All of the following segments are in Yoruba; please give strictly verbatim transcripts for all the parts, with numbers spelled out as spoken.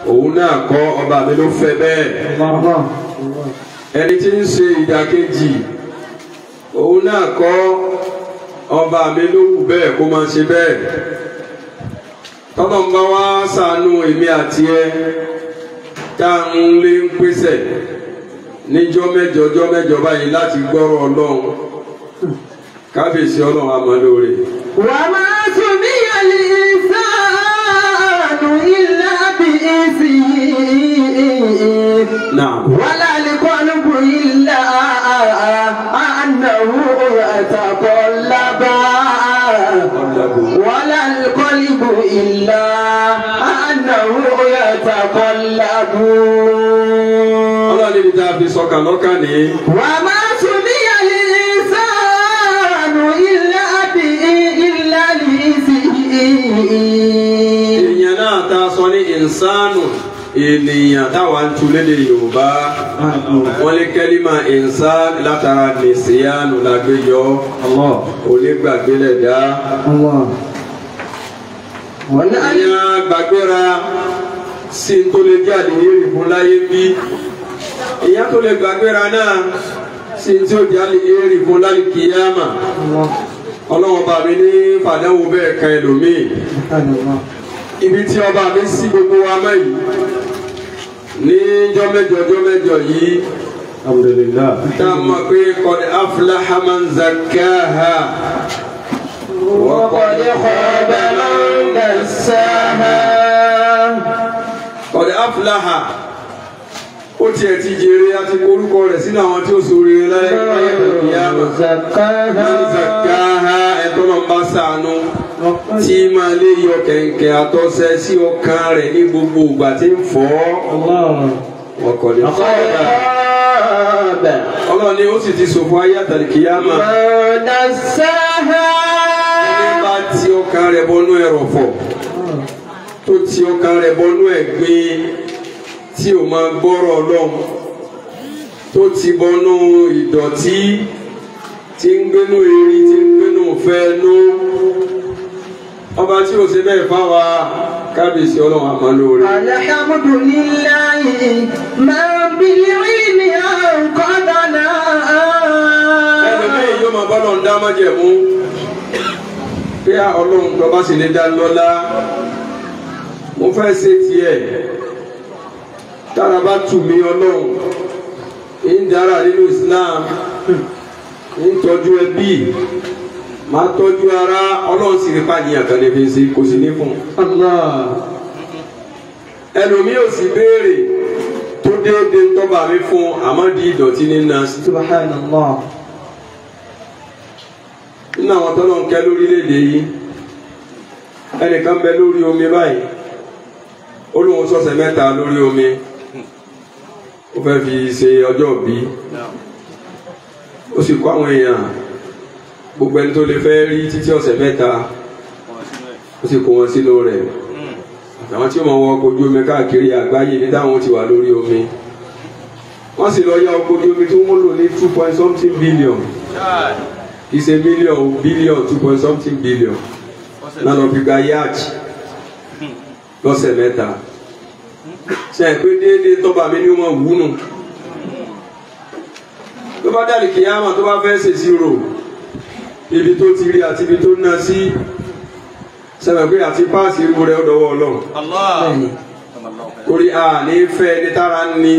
òun náà kọ́ ọba mi ló fẹ́ bẹ́ẹ̀ ẹni tí ń ṣe ìdàkejì òun náà kọ́ ọba mi ló wù bẹ́ẹ̀ kó máa ṣe bẹ́ẹ̀ tọ́lọ́ ń bá wá ṣàánú èmi àti ẹ tá à ń lé ń pèsè níjọ́ mẹ́jọ ọjọ́ mẹ́jọ báyìí láti gbọ́rọ̀ ọlọ́run kábíyèsí ọlọ́run àmọ́ lóore. wà á máa tún bí yàrá ìsáàánú ilá bí èsì wàlá àlìkọ́lùkù ilá ànáwó àtàkọ́ lábá wàlá àlìkọ́lùkù ilá ànáwó àtàkọ́ lábú. ọlọ́run níbi tá a fi sọkàn lọ́kàn ní. wà á máa tún bí yàrá ìsáàánú ilá bí ilá bí èsì. èèyàn náà ta sọ ní ìnsánù ènìyàn táwa ń tu lédè Yorùbá wọn lé kẹ́límà ìnsán látara nìsíyánu lágbé yọ onígbàgbé lẹ̀dá. èèyàn gbàgbéra sí n tó lè jáde ní ìrìbùn láyé bí èèyàn tó lè gbàgbéra náà sí n tí ó jáde ní ìrìbùn láyé kíyámà. ọlọ́wọ́n bá mi ní fàdánwò bẹ́ẹ̀ kan ẹlòmíì ibi tí ọba mi sí gbogbo wa mọ́ yìí ní jọ́mẹ́jọ jọ́mẹ́jọ yìí alhamdulillah tá a mọ̀ pé qad aflaha man zakkaha wa qad khaba man dassaha. qad aflaha ó tiẹ̀ ti jèrè àti orúkọ rẹ̀ sínú àwọn tí ó sori láyé man zakkaha ẹ̀tọ́ náà bá sànú tí máa lè yọ kẹ̀kẹ́ àtọ́sẹ́ sí ọkàn rẹ̀ ní gbogbo ìgbà tí ń fọ́ ọkọ̀ ní fọ́ọ̀dà ọlọ́run ni ó sì ti ṣòfò ayé àtàlìkìyàmà ẹni bá ti ọkàn rẹ̀ bọnú ẹrọ̀fọ̀ tó ti ọkàn rẹ̀ bọnú ẹ̀gbin tí ò máa gbọ́rọ̀ ọlọ́run tó ti bọnú ìdọ̀tí tí ń gbénú eri tí ń gbénú fẹ́ẹ́nú ọba tí ó ṣe bẹ́ẹ̀ fáwa kábíyèsí ọlọ́run àmọ́ lóore. alhamdulillahi máa bí ní àǹkọ́dánà. ẹlòmíì yóò máa bọ́lọ̀ ń dá májẹ̀mú pé ọlọ́run tó bá sì lè dá lọ́lá mo fẹ́ ṣe tiẹ̀ tára bá tù mí ọlọ́run ń dára nínú Islam ń tọ́jú ẹbí máa tọ́jú ara ọlọ́run sì rí pàdéyàn kan lè fi ṣe kò sí ní fún Allah. ẹlòmíì ò sì béèrè tó déédéé ń tọ́ba mi fún àmọ́dí ìdọ̀tí ní nasi. Subhanallah. nínú àwọn tọ́lọ̀ ń kẹ́ lórílẹ̀‐èdè yìí ẹnìkan bẹ lórí omi báyìí ó lóun sọ̀sẹ̀ mẹ́ta lórí omi ó fẹ́ fi ṣe ọjọ́ bí ó sì kó àwọn èèyàn gbogbo ẹni tó lè fẹ́ rí títí ọ̀sẹ̀ mẹ́ta ó sì kó wọn sínú rẹ̀ àwọn tí ó máa wọ ọkọ̀ ojú omi káàkiri àgbáyé ní táwọn ti wà lórí omi wọ́n sì lọ yá ọkọ̀ ojú omi tí wọ́n lò ní two point something billion kì í ṣe million billion two point something billion náà lọ fi gba yacht lọ́sẹ̀ mẹ́ta ṣe é pé déédéé tọ́ba mi ní wọ́n wúnú tó bá dàlí kìyàmà tó bá fẹ́ ṣèṣirò ibi tó ti rí àti ibi tó ná sí sẹ́mi pé àti páàsì irú rẹ̀ ọ̀dọ́wọ́ ọlọ́run orí a ní fẹ́ ní tára ní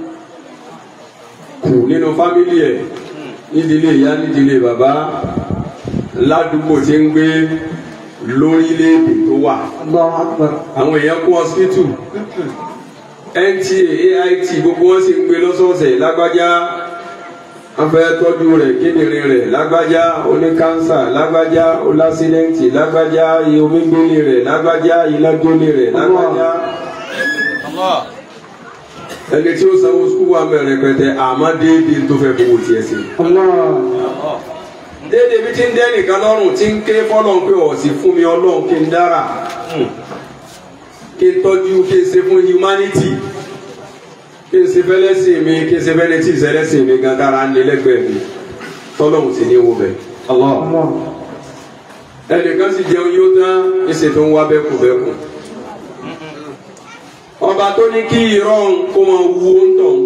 kù nínú fámìlì ẹ̀ nídìílé ìyá nídìílé bàbá ládùúgbò tí ń gbé lórílẹ̀-èdè tó wà àwọn èèyàn kó hospital N T A A I T gbogbo wọn sì ń gbé lọ́sọ̀ọ̀sẹ̀ lágbájá afẹ́ tọ́jú rẹ̀ kíndìnrín rẹ̀ lágbájá oní kánsà lágbájá olásídẹ́ǹtì lágbájá omigbélé rẹ̀ lágbájá ilájólé rẹ̀ lágbájá ẹni tí ó sanwó sukú wa mẹ́rin pẹ̀tẹ́ àmọ́ déédéé tó fẹ́ fowó tiẹ̀ sí. déédéé bí tí ń dẹ́ nìkan lọ́rùn tí ń ké fọ́lọ́n pé ọ̀sìn fún mi ọlọ́run kí n dára kí n tọ́jú kí n ṣe fún humanity kí n ṣe fẹ́lẹ́sìn mi kí n ṣe fẹ́lẹ́ tí ìṣẹ́lẹ́sìn mi gan dára ń lé lẹ́gbẹ̀ẹ́ mi tọ́lọ́hùn sí ní wo bẹ̀. ẹnìkan sì jẹun yóò tán ìṣe tó ń wá bẹ́kù bẹ́kù. ọba tó ní kí irọ́ kó máa wú ó ń tàn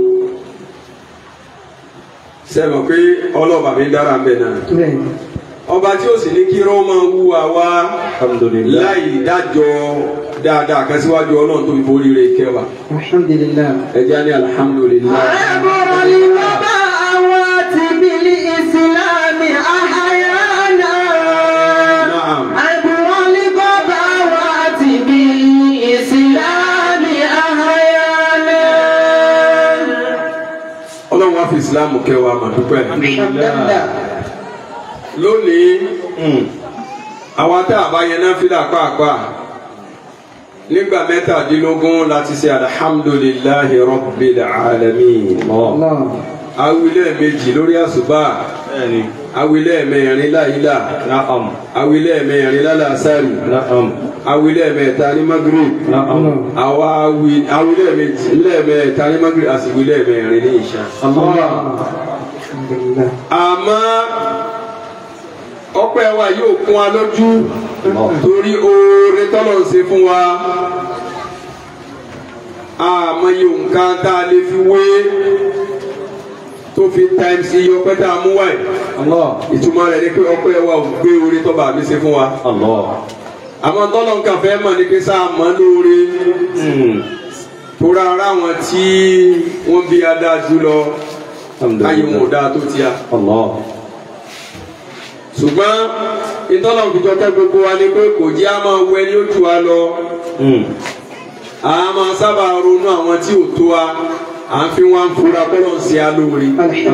sẹ́wọ̀n pé ọlọ́ọ̀bà mi dára ń bẹ̀ náà ọba tí ó sì ní kí irọ́ máa wú wa wá láì dájọ́ dáadáa kan síwájú ọlọ́run tó fi borí rẹ̀ kẹwàá. alhamdulillah. ẹ jẹ́ ní alhamdulillah. àbúrò ni bàbá àwọn ti bílí ìsìlámì àhàyànà. àbúrò ni bàbá àwọn ti bílí ìsìlámì àhàyànà. ọlọ́run wá fi ìsìlámù kẹwàá mà dúpẹ́. alhamdulillah. lónìí àwọn tá a bá yẹn náà fílà pàápàá nígbà mẹ́tàdínlógún láti ṣe alhamdulillahi rabbil alamin. awilẹ̀ méjì lórí àsùbá awilẹ̀ mẹ́rin láìlá awilẹ̀ mẹ́rin lálàsárì awilẹ̀ mẹ́ta ní magrib àwa awilẹ̀ méjì lẹ́ẹ̀mẹ́ta ní magrib àsìwilẹ̀ mẹ́rin ní ìṣá. àmọ́ ọpẹ́ wa yóò kún wa lójú torí oore tọ́lọ̀ ń ṣe fún wa àmọ́ yóò nǹkan tá a lè fi wé tó fi times iye ọpẹ́ tá a mú wáyé ìtumọ̀ rẹ̀ ni pé ọpẹ́ wa ò gbé oore tọ́ba mi ṣe fún wa àmọ́ tọ́lọ̀ ń kàn fẹ́ mọ̀ ní pé sáà mọ́ lóore tóra ara wọn tí wọ́n bí adájú lọ ayé wọn ò dáa tó tíya. ṣùgbọ́n ìtọ́lọ̀ fìjọ tẹ́ gbogbo wa ni pé kò jẹ́ a máa wẹ ní ojú wa lọ a máa sábà ronú àwọn tí ò tó wa à ń fi wọn fura bọ́lọ̀ ń ṣe alóore.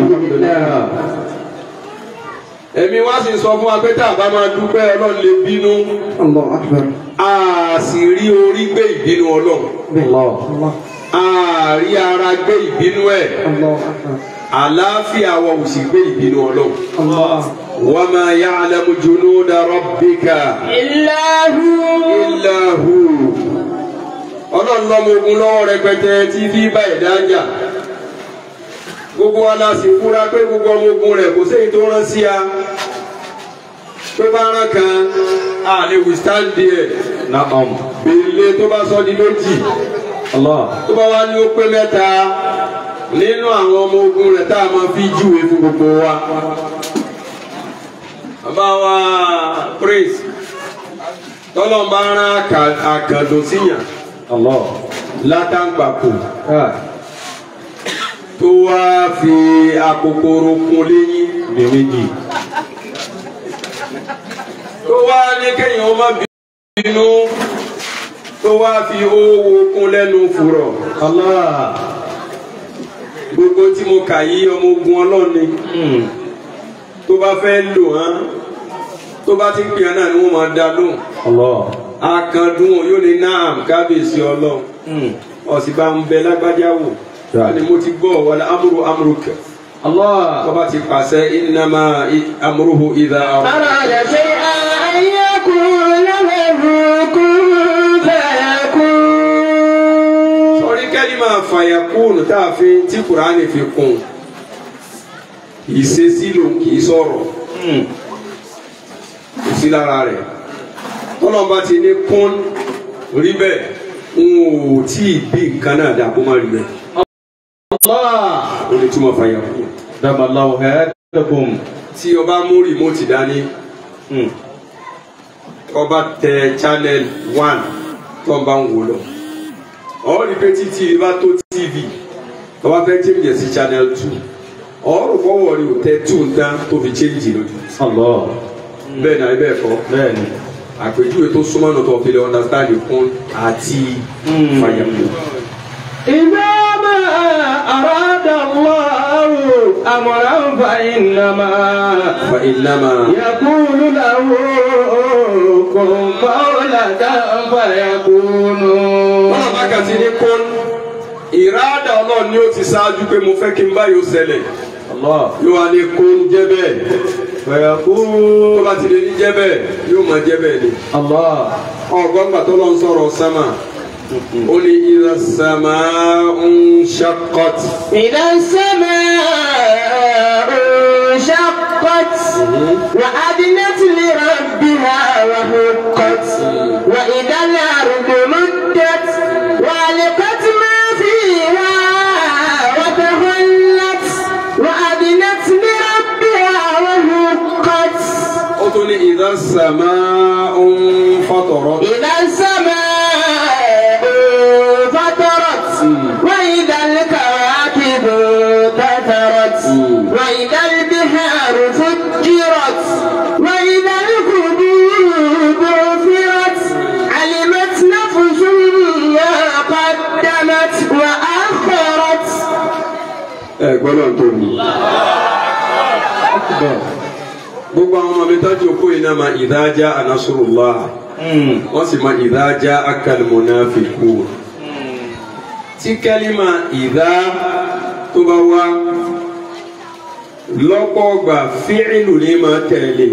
ẹ̀mí wá sì sọ fún wa pé tá a bá máa dúpẹ́ ọlọ́run lè bínú a sì rí orí gbé ìbínú ọlọ́run a rí ara gbé ìbínú ẹ̀ àlàáfíà wa ò sì gbé ìbínú ọlọ́run. wa ma ya'lamu junuda rabbika illa hu illa hu. ọlọ́run lọ́mọ ogun lọ́wọ́ rẹpẹtẹ tí bí báyìí dájà gbogbo wa la sì fura pé gbogbo ọmọ ogun rẹ̀ kò séyìí tó rán sí a tó bá rán kan a lè withstand there bèlè tó bá sọ di méjì tó bá wá ní ó pé mẹ́ta nínú àwọn ọmọ ogun rẹ̀ tá a máa fi júwe fún gbogbo wa. bàbá wa praise tọ́lọ́n bá rán àkàndò síyàn látàǹgbàkù tó wá fi àkókòrò kún léyìn méjì tó wá ní kéèyàn ọmọ bínú tó wá fi owó kún lẹ́nu fùrọ̀. gbogbo tí mo kà yí ọmọ ogun ọlọ́ni tó bá fẹ́ lò hàn tó bá ti ń pè hàn náà ni wọ́n máa dá lóhùn. akandun yóò ní náàm kábíyèsí ọlọ́run ọ̀sìn bá ń bẹ lágbájá wò ni mo ti gbọ́ wàlá amúru amúrukẹ. tó bá ti pàṣẹ innama amúruhu idha arada shay'an yaqulu lahu kun fayakun. sọrí kẹ́lí máa fàyàkùn tá a fi tí kùránì fi kún ìṣesí ló kì í sọ̀rọ̀ kò sí lára rẹ̀ tọ́lọ́mbà ti ní kún rí bẹ́ẹ̀ n ò tí ì bí nǹkan náà dà kó má rí bẹ́ẹ̀. o lè túmọ̀ fàyàkùn. Daballahu hayatakum. tí o bá mú rìmọ́tì dání ọba tẹ channel one tó ń bá ń wò lọ ọ rí pé tí tv bá tó tv ọba fẹ́ change sí channel two ọ̀rọ̀ fọwọ́ rí o tẹ two nǹkan tó fi change lójú. bẹ́ẹ̀ náà bẹ́ẹ̀ kọ́ bẹ́ẹ̀ni àpèjúwe tó súnmọ́ náà tó fi lè understand kún àti fàyàkùn. idha ma arada Allahu amran fa innama fa innama yaqulu lahu kun fayakun fayakunu. wọ́n bá kà sí ní kún ìrádà ọlọ́run ni ó ti ṣáájú pé mo fẹ́ kí n báyìí ó ṣẹlẹ̀ yóò wá ní kún jẹ́ bẹ́ẹ̀ fayakunu. tó bá ti lè ní jẹ́ bẹ́ẹ̀ yóò máa jẹ́ bẹ́ẹ̀ ni. ọgbọ́n gbà tó lọ ń sọ̀rọ̀ sámà ó ní idha as-sama'u shaqqat. idha as-sama'u shaqqat wa adnat li rabbiha wa huqqat wa idha al-ardu muddat wa alqat السماء فطرت إذا السماء فطرت وإذا الكواكب انتثرت وإذا البحار فجرت وإذا القبور بعثرت علمت نفس ما قدمت وأخرت. gbọ́dọ̀ tó ní. gbogbo àwọn ọmọ mi tọ́jú kó iná ma idha jaa nasrullah wọ́n sì ma idha ja'akal munafiqun. tí kẹ́límà idha tó bá wá lọ́pọ̀ ọgbà fíìlù ní ma tẹ̀lé.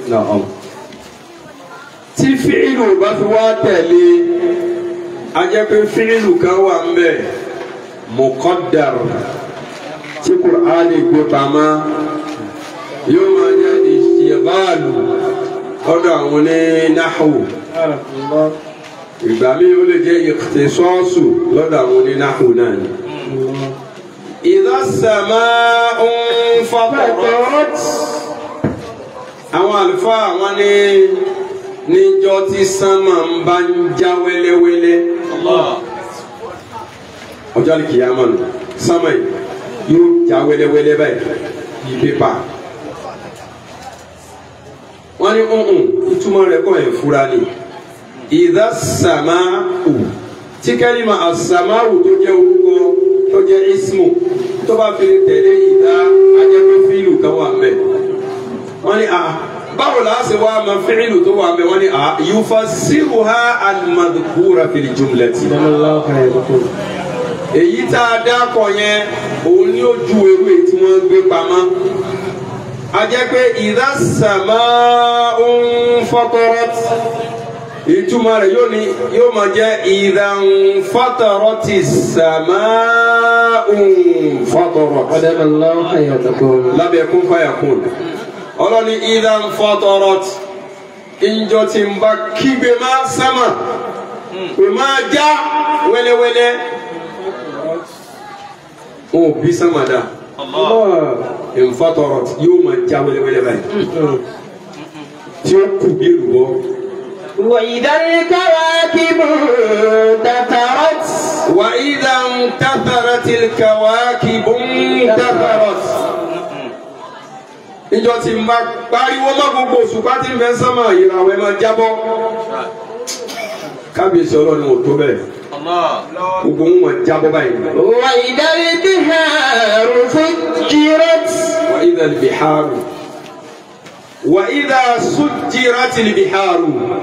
tí fíìlù bá fi wá tẹ̀lé a jẹ́ pé fíìlù kan wà ń bẹ̀ muqaddar tí Kùránì gbé pamọ́ yóò máa jẹ́ ìṣèbáàlù ọ̀dọ̀ àwọn ní náhù ìgbà mi ó lè jẹ́ ìkhtisāṣu lọ́dọ̀ àwọn ní náhù náà ni. idhā as-samā'u fatarat àwọn àlùfáà wọn ní níjọ́ tí sánmà ń bá ń já wẹ́lẹ́wẹ́lẹ́ ọjọ́ àlùkìyámà nù sánmà yìí yóò já wẹ́lẹ́wẹ́lẹ́ báyìí ní pépà. wọ́n ní ọ̀hún ìtumọ̀ rẹ̀ kọ́ ẹ̀ fura ni idha as-samā'u tí kẹ́límà as-samā'u tó jẹ́ orúkọ tó jẹ́ ismu tó bá fi tẹ̀lé idha ajẹ́pẹ́ fíìlù kan wà mẹ́. wọ́n ní ah báwo la ṣe wá ma fíìlù tó wà mẹ́ wọ́n ní ah yufassiruhā al-madhkūra fil jumlati. èyí tá a dákọ̀ yẹn òun ni ó ju ewé tí wọ́n gbé pamọ́. a jẹ́ pé idha as-samā'u fatarat ìtumọ̀ rẹ̀ yóò ní yóò máa jẹ́ idha fatarati as-samā'u fatarat. Qadamallahu hayatakum. lábẹ́ kún fayakun ọlọ́ni idha fatarat ìjọ tí ń bá kígbe máa sámà pé máa já wẹ́lẹ́wẹ́lẹ́ ó bí sámà dá infatarat yóò máa já wẹ́lẹ́wẹ́lẹ́ báyìí tí ó kù bí lùbọ́. وإذا الكواكب انتثرت وإذا انتثرت الكواكب انتثرت ìjọ tí ń bá pariwo má gbogbo òṣùpá tí ń fẹ́ sánmà ìràwọ̀ ẹ̀ máa jábọ́ kábíyèsí ọlọ́run ò tó bẹ́ẹ̀ gbogbo wọn máa jábọ́ báyìí. وإذا البحار فجرت وإذا البحار وإذا سجرت البحار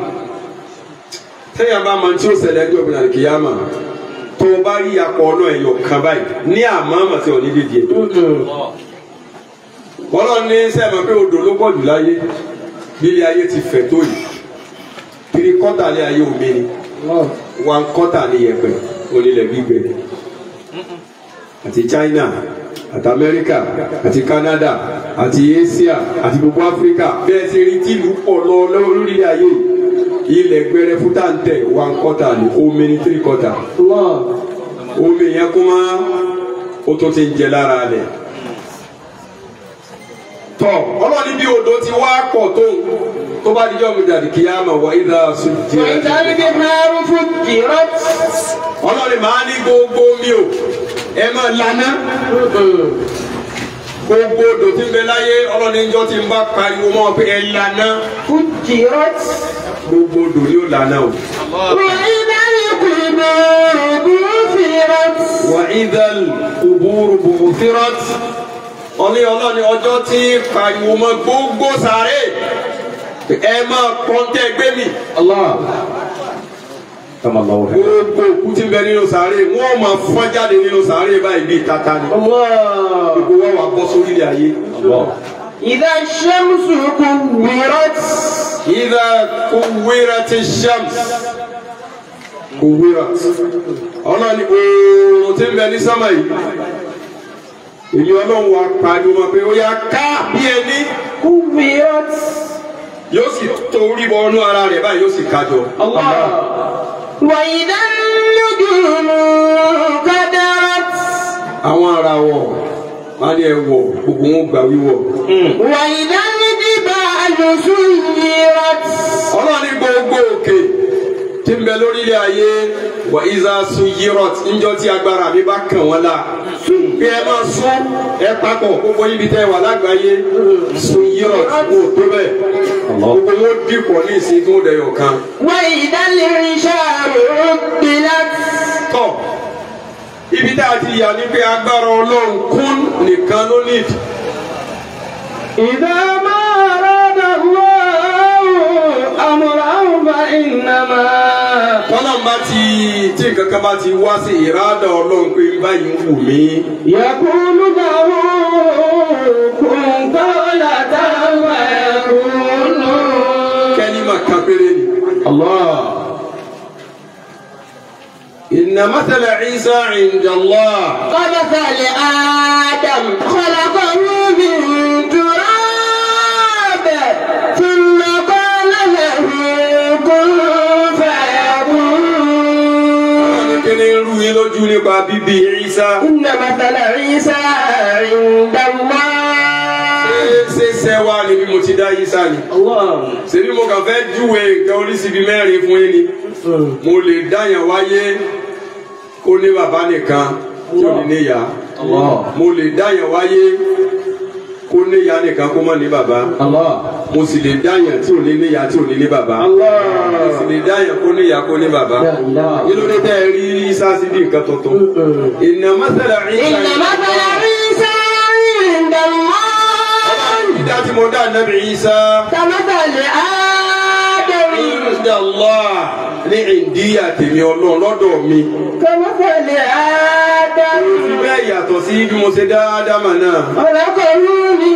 tẹ́yà bá máa tí ó ṣẹlẹ̀ ẹjọ́ ìbìnrin àlùkìyàmà tó o bá rí akọ ọ̀nà ẹ̀yọ̀ kan báyìí ní àmọ́ àmọ́ tí ò ní dídì ẹ̀. Ọlọ́run ní sẹ́ẹ̀mà pé odò ló pọ̀ jù láyé bílé ayé ti fẹ̀ tó yìí three quarter ní ayé omi ni one quarter ní yẹ̀pẹ̀ onílẹ̀ gbígbẹ àti China àti America àti Canada àti Asia àti gbogbo Africa bẹ́ẹ̀ ti rí tìlú pọ̀ lọ lórílẹ̀ ayé ilẹ̀ gbẹrẹ fútàǹtẹ̀ one quarter ní omi ní three quarter omi yẹn kó máa ó tó ti ń jẹ lára rẹ̀ tọ́ ọlọ́ni bí odò ti wá pọ̀ tó tó bá dijọ́ mi dàdí kíyámà wà idha sujjirat. وإذا البحار فجرت ọlọ́ni màá ní gbogbo mi o ẹ máa lànà gbogbo odò tí ń bẹ láyé ọlọ́ni ìjọ tí ń bá pariwo mọ́ pé ẹ lànà فجرت gbogbo odò ni ó lànà o. وإذا القبور بعثرت wà idha al-qubur bu'thirat ọlẹ́ ọlọ́ni ọjọ́ tí pariwo mọ́ gbogbo sàárè ẹ máa pọ́ńtẹ́ gbé mi. gbogbo òkú tí ń bẹ nínú sàárè wọ́n máa fọ́n jáde nínú sàárè báyìí bíi tata ni. gbogbo wọn wà bọ́ sórí ilé ayé. إذا الشمس كورت idha kuwwirati shams kuwwirat ọlọ́ni oòrùn tí ń bẹ ní sámà yìí èyí ọlọ́run wa pariwo mọ́ pé ó yá ká bí ẹni كورت yóò sì torí bọ ọnú ara rẹ̀ báyìí yóò sì kájọ. وإذا النجوم انكدرت àwọn ara wọ̀ wọ́n á ní ẹ wọ̀ gbogbo wọn gbà wíwọ̀. وإذا الجبال سيرت ọlọ́run ní gbogbo òkè tí ń bẹ lórílẹ̀ ayé wà ìzà suyirot níjọ́ tí agbára mi bá kàn wọ́n la bí ẹ máa sún ẹ papọ̀ gbogbo yín bí tẹ́ wà lágbàáyé suyirot kò tó bẹ́ẹ̀ gbogbo wọn dìpọ̀ ní ìsìn tó dẹ̀yọ̀ kan. wọ́n ìdálẹ́ iṣẹ́ rúbìlát. tọ́ ibi tá a ti yà ní pé agbára ọlọ́run kún nìkan ló nídìí. إذا ما أراد الله أمرا فإنما tọ́lá bá ti tí nǹkan kan bá ti wá sí ìrádà ọlọ́run pé báyìí ń wù mí. يقول له كن فيكون. kẹ́límà kan péré ni. الله. إن مثل عيسى عند الله كمثل آدم خلقه من تراب ثم قال له كن فيكون. kíni ń rú yín lójú nípa bíbí Ìsá. إن مثل عيسى عند الله. ṣé ṣe wá ni bí mo ti dá Ìsá ni. ṣé bí mo kàn fẹ́ júwe nǹkan oríṣi bíi mẹ́rin fún yín ni. mo lè dáyàn wáyé kó ní bàbá nìkan tí ò ní níyà. mo lè dáyàn wáyé kó níyà nìkan kó má ní bàbá. mo sì lè dáyàn tí ò ní níyà tí ò ní ní bàbá. mo sì lè dáyàn kó níyà kó ní bàbá. kí ló dé tẹ́ ẹ rí Ìsá sí bí nǹkan tuntun. Inna mathala Ìsá. إن مثل عيسى عند الله ìdá tí mo dá Nábì Ìsá. كمثل آدم. Inda Allah ní ìdíyà tèmi ọlọ́run lọ́dọ̀ mi. كمثل آدم bẹ́ẹ̀ yàtọ̀ sí bí mo ṣe dá Ádámà náà. خلقه من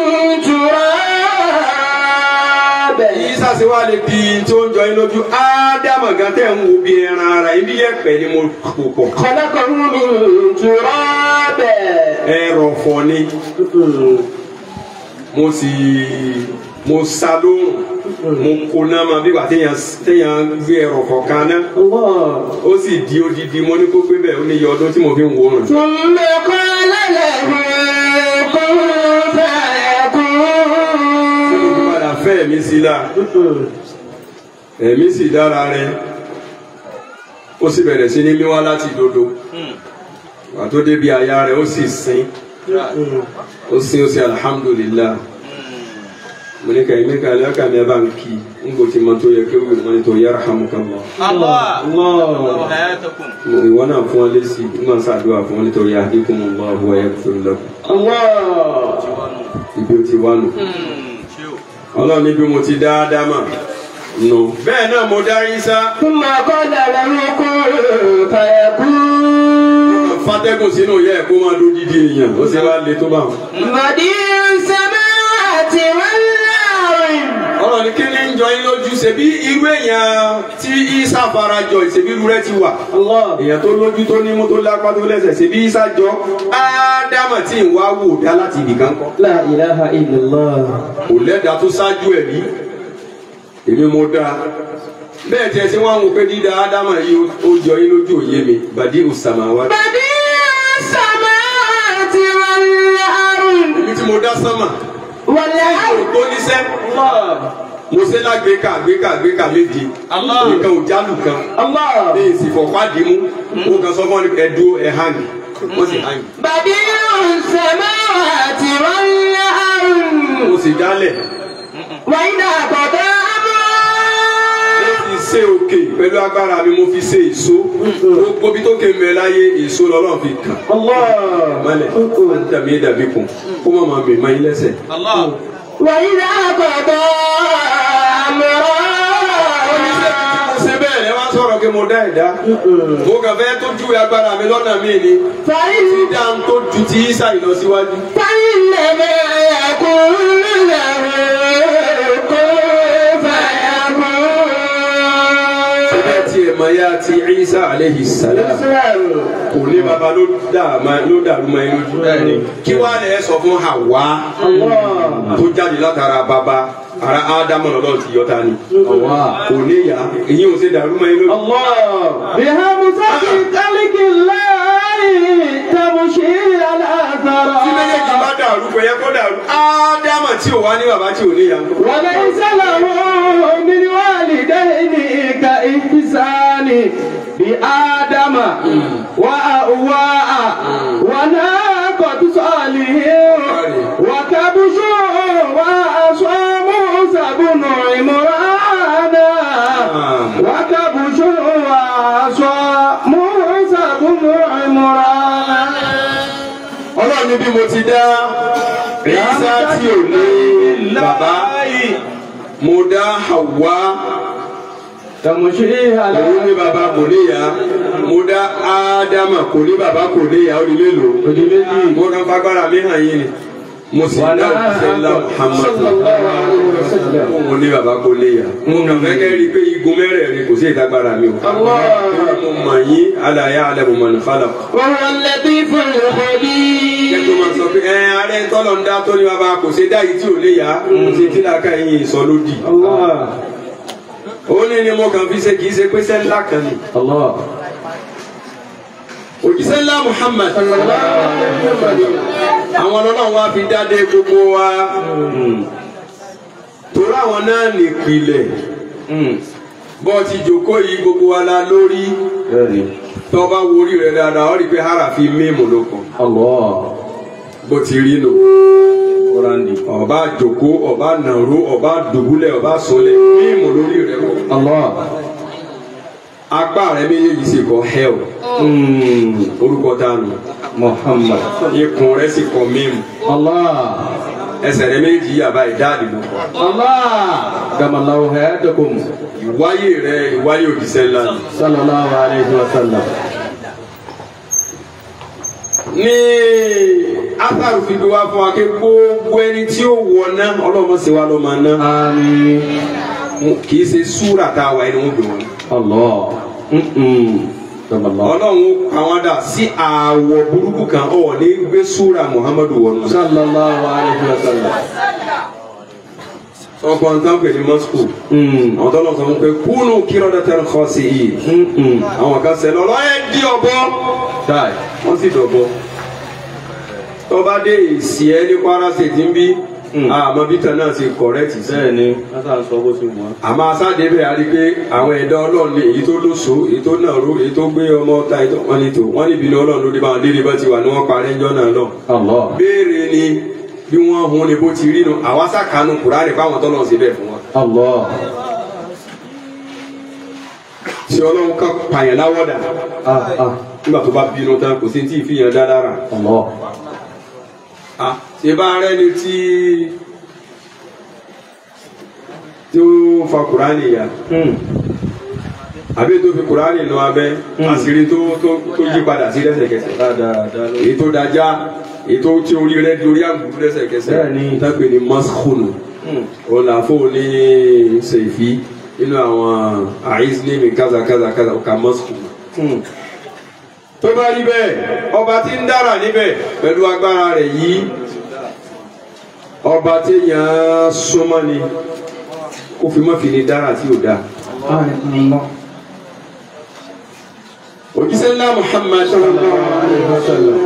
تراب. Ìsá ṣe wá lè di tó ń jọ yín lójú. Ádámà gan tẹ̀ ń wo bí ẹran ara ibi yẹ̀pẹ̀ ni mo kò pọ̀. خلقه من تراب. ẹrọ̀fọ̀ ni mo sì mo sa lóhùn mo kó náà ma bí wà téèyàn téèyàn gbé ẹrọ̀fọ̀ kan náà ó sì di odidi mo ní kó gbé bẹ́ẹ̀ ó ní iye ọdún tí mo fi ń wò rùn. ثم قال له كن فيكون. mo fi padà fẹ́ ẹ̀mí sí la ẹ̀mí sì dára rẹ̀ ó sì bẹ̀rẹ̀ sí ní mí wá láti dodo wà tó débi àyà rẹ̀ ó sì sin ó sin ó sì alhamdulillah mo ní kàyí mi kàlẹ́ ọkà mi ẹ bá ń kí n kò tí mo tó yẹ kí wọ́n ní tó yarhamukallah. ìwọ náà fún ọ lẹ́sì n máa ń ṣàdúrà fún ọ nítorí yahdikumullahu wa yaghfir lakum. ibi ó ti wá nù. ọlọ́run níbi mo ti dá Ádámà nù. bẹ́ẹ̀ náà mo dá Ìsá. ثم قال له كن فيكون. fatẹ́gùn sínú yẹ kó máa dó dídí èèyàn ó sì wá lé tó bá wọn. بديع السماوات والأرض. ọ̀rọ̀ ni kí ni ń jọ yín lójú ṣebí irú èèyàn tí Ìsá fara jọ ìṣèbí irú rẹ̀ ti wà. èèyàn tó lójú tó nímú tó lápá tó lẹ́sẹ̀ ṣebí Ìsá jọ Ádámà tí ń wá wò dá láti ibìkan kọ́. لا إله إلا الله. kò lẹ́dàá tó ṣáájú ẹ̀ rí èmi mo dá bẹ́ẹ̀ tí ẹ ti wá ń wo pé dídá Ádámà yìí ó jọ yín lójú òye mi bàdí òsàmáwá. بديع السماوات والأرض. èmi tí mo dá sánmà والأرض. tó níṣẹ́ mo ṣe lágbèéká àgbéká àgbéká méje nǹkan ò jálù kan ní ìsìnfọ̀pá dìímú ó kan sọ fún ẹdú ẹ hàn wọ́n sì hàn. بديع السماوات والأرض. mo sì dálẹ̀. وإذا قضى mo fi ṣe òkè pẹ̀lú agbára mi mo fi ṣe èso gbogbo bí tó ké mẹ́ láyé èso lọ́lọ́run fi kàn. mọ́lẹ̀ dàbí dàbí kun kó má máa mèmá yín lẹ́sẹ̀. وإذا قضى أمرا. ṣé bẹ́ẹ̀ lẹ́ wá sọ̀rọ̀ kí mo dá ẹ̀dá mo kàn fẹ́ tó ju agbára mi lọ́nà mi ni فإن tí dáhùn tó ju ti Ìsá ìlọsíwájú. فإنما يقول له كن فيكون. síbẹ̀ tí ẹ̀ máa yá ti Ìsá alayhi salam kò ní baba ló dàrú mọ́ inú jù kí wàá lẹ̀ sọ fún Hawa tó jáde látara baba ara Ádámù lọ́dọ̀ ti yọta ni kò ní yá èyí ò ṣe dàrú mọ́ inú jù. بهمزة خلق الله تمشي على tí méjèèjì bá ثرى. dàrú kò yẹ kó dàrú Ádámù tí ò wá ní bàbá tí ò ní ìyá ńkọ́. وليس له من والديه كإحسان بآدم وأواء وناقة صالح وكبش وعصا موسى بن عمران وكبش وعصا موسى بن عمران. Ọlọ́run ní bí mo ti dá Ìsá tí ò ní bàbá mo dá Hawa تمشي على òun ní bàbá kò ní ìyá mo dá Ádámà kò ní bàbá kò ní ìyá ó di mélòó mo kàn fagbára mi hàn yín ni mo sì dá òṣìṣẹ́ ńlá Muhammad mo ní bàbá kò ní ìyá mo kàn fẹ́ kẹ́ rí i pé igun mẹ́rẹ̀ẹ̀rin kò sí ìtagbára mi o mo mọ̀ yín ala ya'lamu man khalaq. وهو اللطيف الخبير. kẹ́tọ́ máa sọ pé ẹ arẹ tọ́lọ̀ ń dá tó ní bàbá kò ṣe dá yìí tí ò lè yá kò ṣe tí làákà yín sọ lódì. ó ní ni mo kàn fi ṣe kì í ṣe pé ṣẹ́ ńlá kan ni. òjíṣẹ́ ńlá Muhammad àwọn ọlọ́run wa fi dáadé gbogbo wa torí àwọn náà nìpìlẹ̀ bọ́ ti jókòó yìí gbogbo wa la lórí tó bá wo orí rẹ̀ dáadáa ó rí i pé harafi mímu ló kàn bó ti rí nù ọba jókòó ọba nàró ọba dùbúlẹ̀ ọba sọlẹ̀ mímu lórí rẹ̀ kọ́ apá rẹ̀ méjèèjì sì kọ́ hell orúkọ dànù Muhammad ikùn rẹ̀ sì kọ́ mímu ẹsẹ̀ rẹ̀ méjì yàrá ìdáàdì ló kọ́. Gamallahu hayatakum. ìwáyé rẹ̀ ìwáyé òjíṣẹ́ ńlá ni. Sallallahu alayhi wa sallam. ní átàrù fi bí wá fún wa pé gbogbo ẹni tí ó wọ̀ ná ọlọ́mọ sí wa ló máa ná. Àmín. kì í ṣe súrà tá a wà ẹni wọ́n gbé wọn. Allah. ọlọ́run àwọn dà sí àwọ̀ burúkú kan ọ̀ ní gbé súrà Muhammadu wọnú. Sallallahu alayhi wa sallam. ọkọ̀ nǹkan pè ní mosque. àwọn tó lọ sọ fún pé kúnú qiradatan khasi'in. àwọn kan sẹ lọ́lọ́ ẹ̀ di ọ̀bọ. wọ́n sì dọ̀bọ. tó bá dé èsì ẹ ní Kwara State ń bí àmọ́ bí kan náà ti kọ̀rẹ́tì sí. bẹ́ẹ̀ ni wọ́n sàn sọ bó ti wọ́n. àmọ́ asáde bẹ́ẹ̀ a rí pé àwọn ẹ̀dá ọlọ́run ní èyí tó lóso èyí tó nàró èyí tó gbé ọmọ ọta èyí tó wọ́n ní tò wọ́n níbi ní ọlọ́run ló dé bá wọn dédé bá ti wà ní wọ́n parí ẹjọ́ náà lọ. béèrè ni bí wọ́n hun ni bó ti rí nu àwa sàkánú Kùránì báwọn tọ́lọ̀ sí bẹ́ẹ̀ fún wọn. tí ọlọ́run kan pààyàn láwọ́dà nígbà tó bá bínú tán kò sí tí ì fi yàn dá lára. ṣe bá rẹ ni tí tí ó fa Kùránì yà àbí tó fi Kùránì lọ abẹ àṣírí tó tó tó yí padà sí lẹ́sẹ̀kẹsẹ̀ èyí tó dájá èyí tó tí orí rẹ di orí àgùntàn lẹ́sẹ̀kẹsẹ̀ tápẹ ní mọsikúnù ọlàfọ ní ṣèfì nínú àwọn àìsínímì kázakázakázà ọkà mọsikúnù. tó bá rí bẹ́ẹ̀ ọba tí ń dára níbẹ̀ pẹ̀lú agbára rẹ̀ yìí ọba tí yàn án súnmọ́ ni kó fi mọ́ fi ní dára tí ò dáa. òjíṣẹ́ ńlá Muhammad sallallahu alaihi wasallam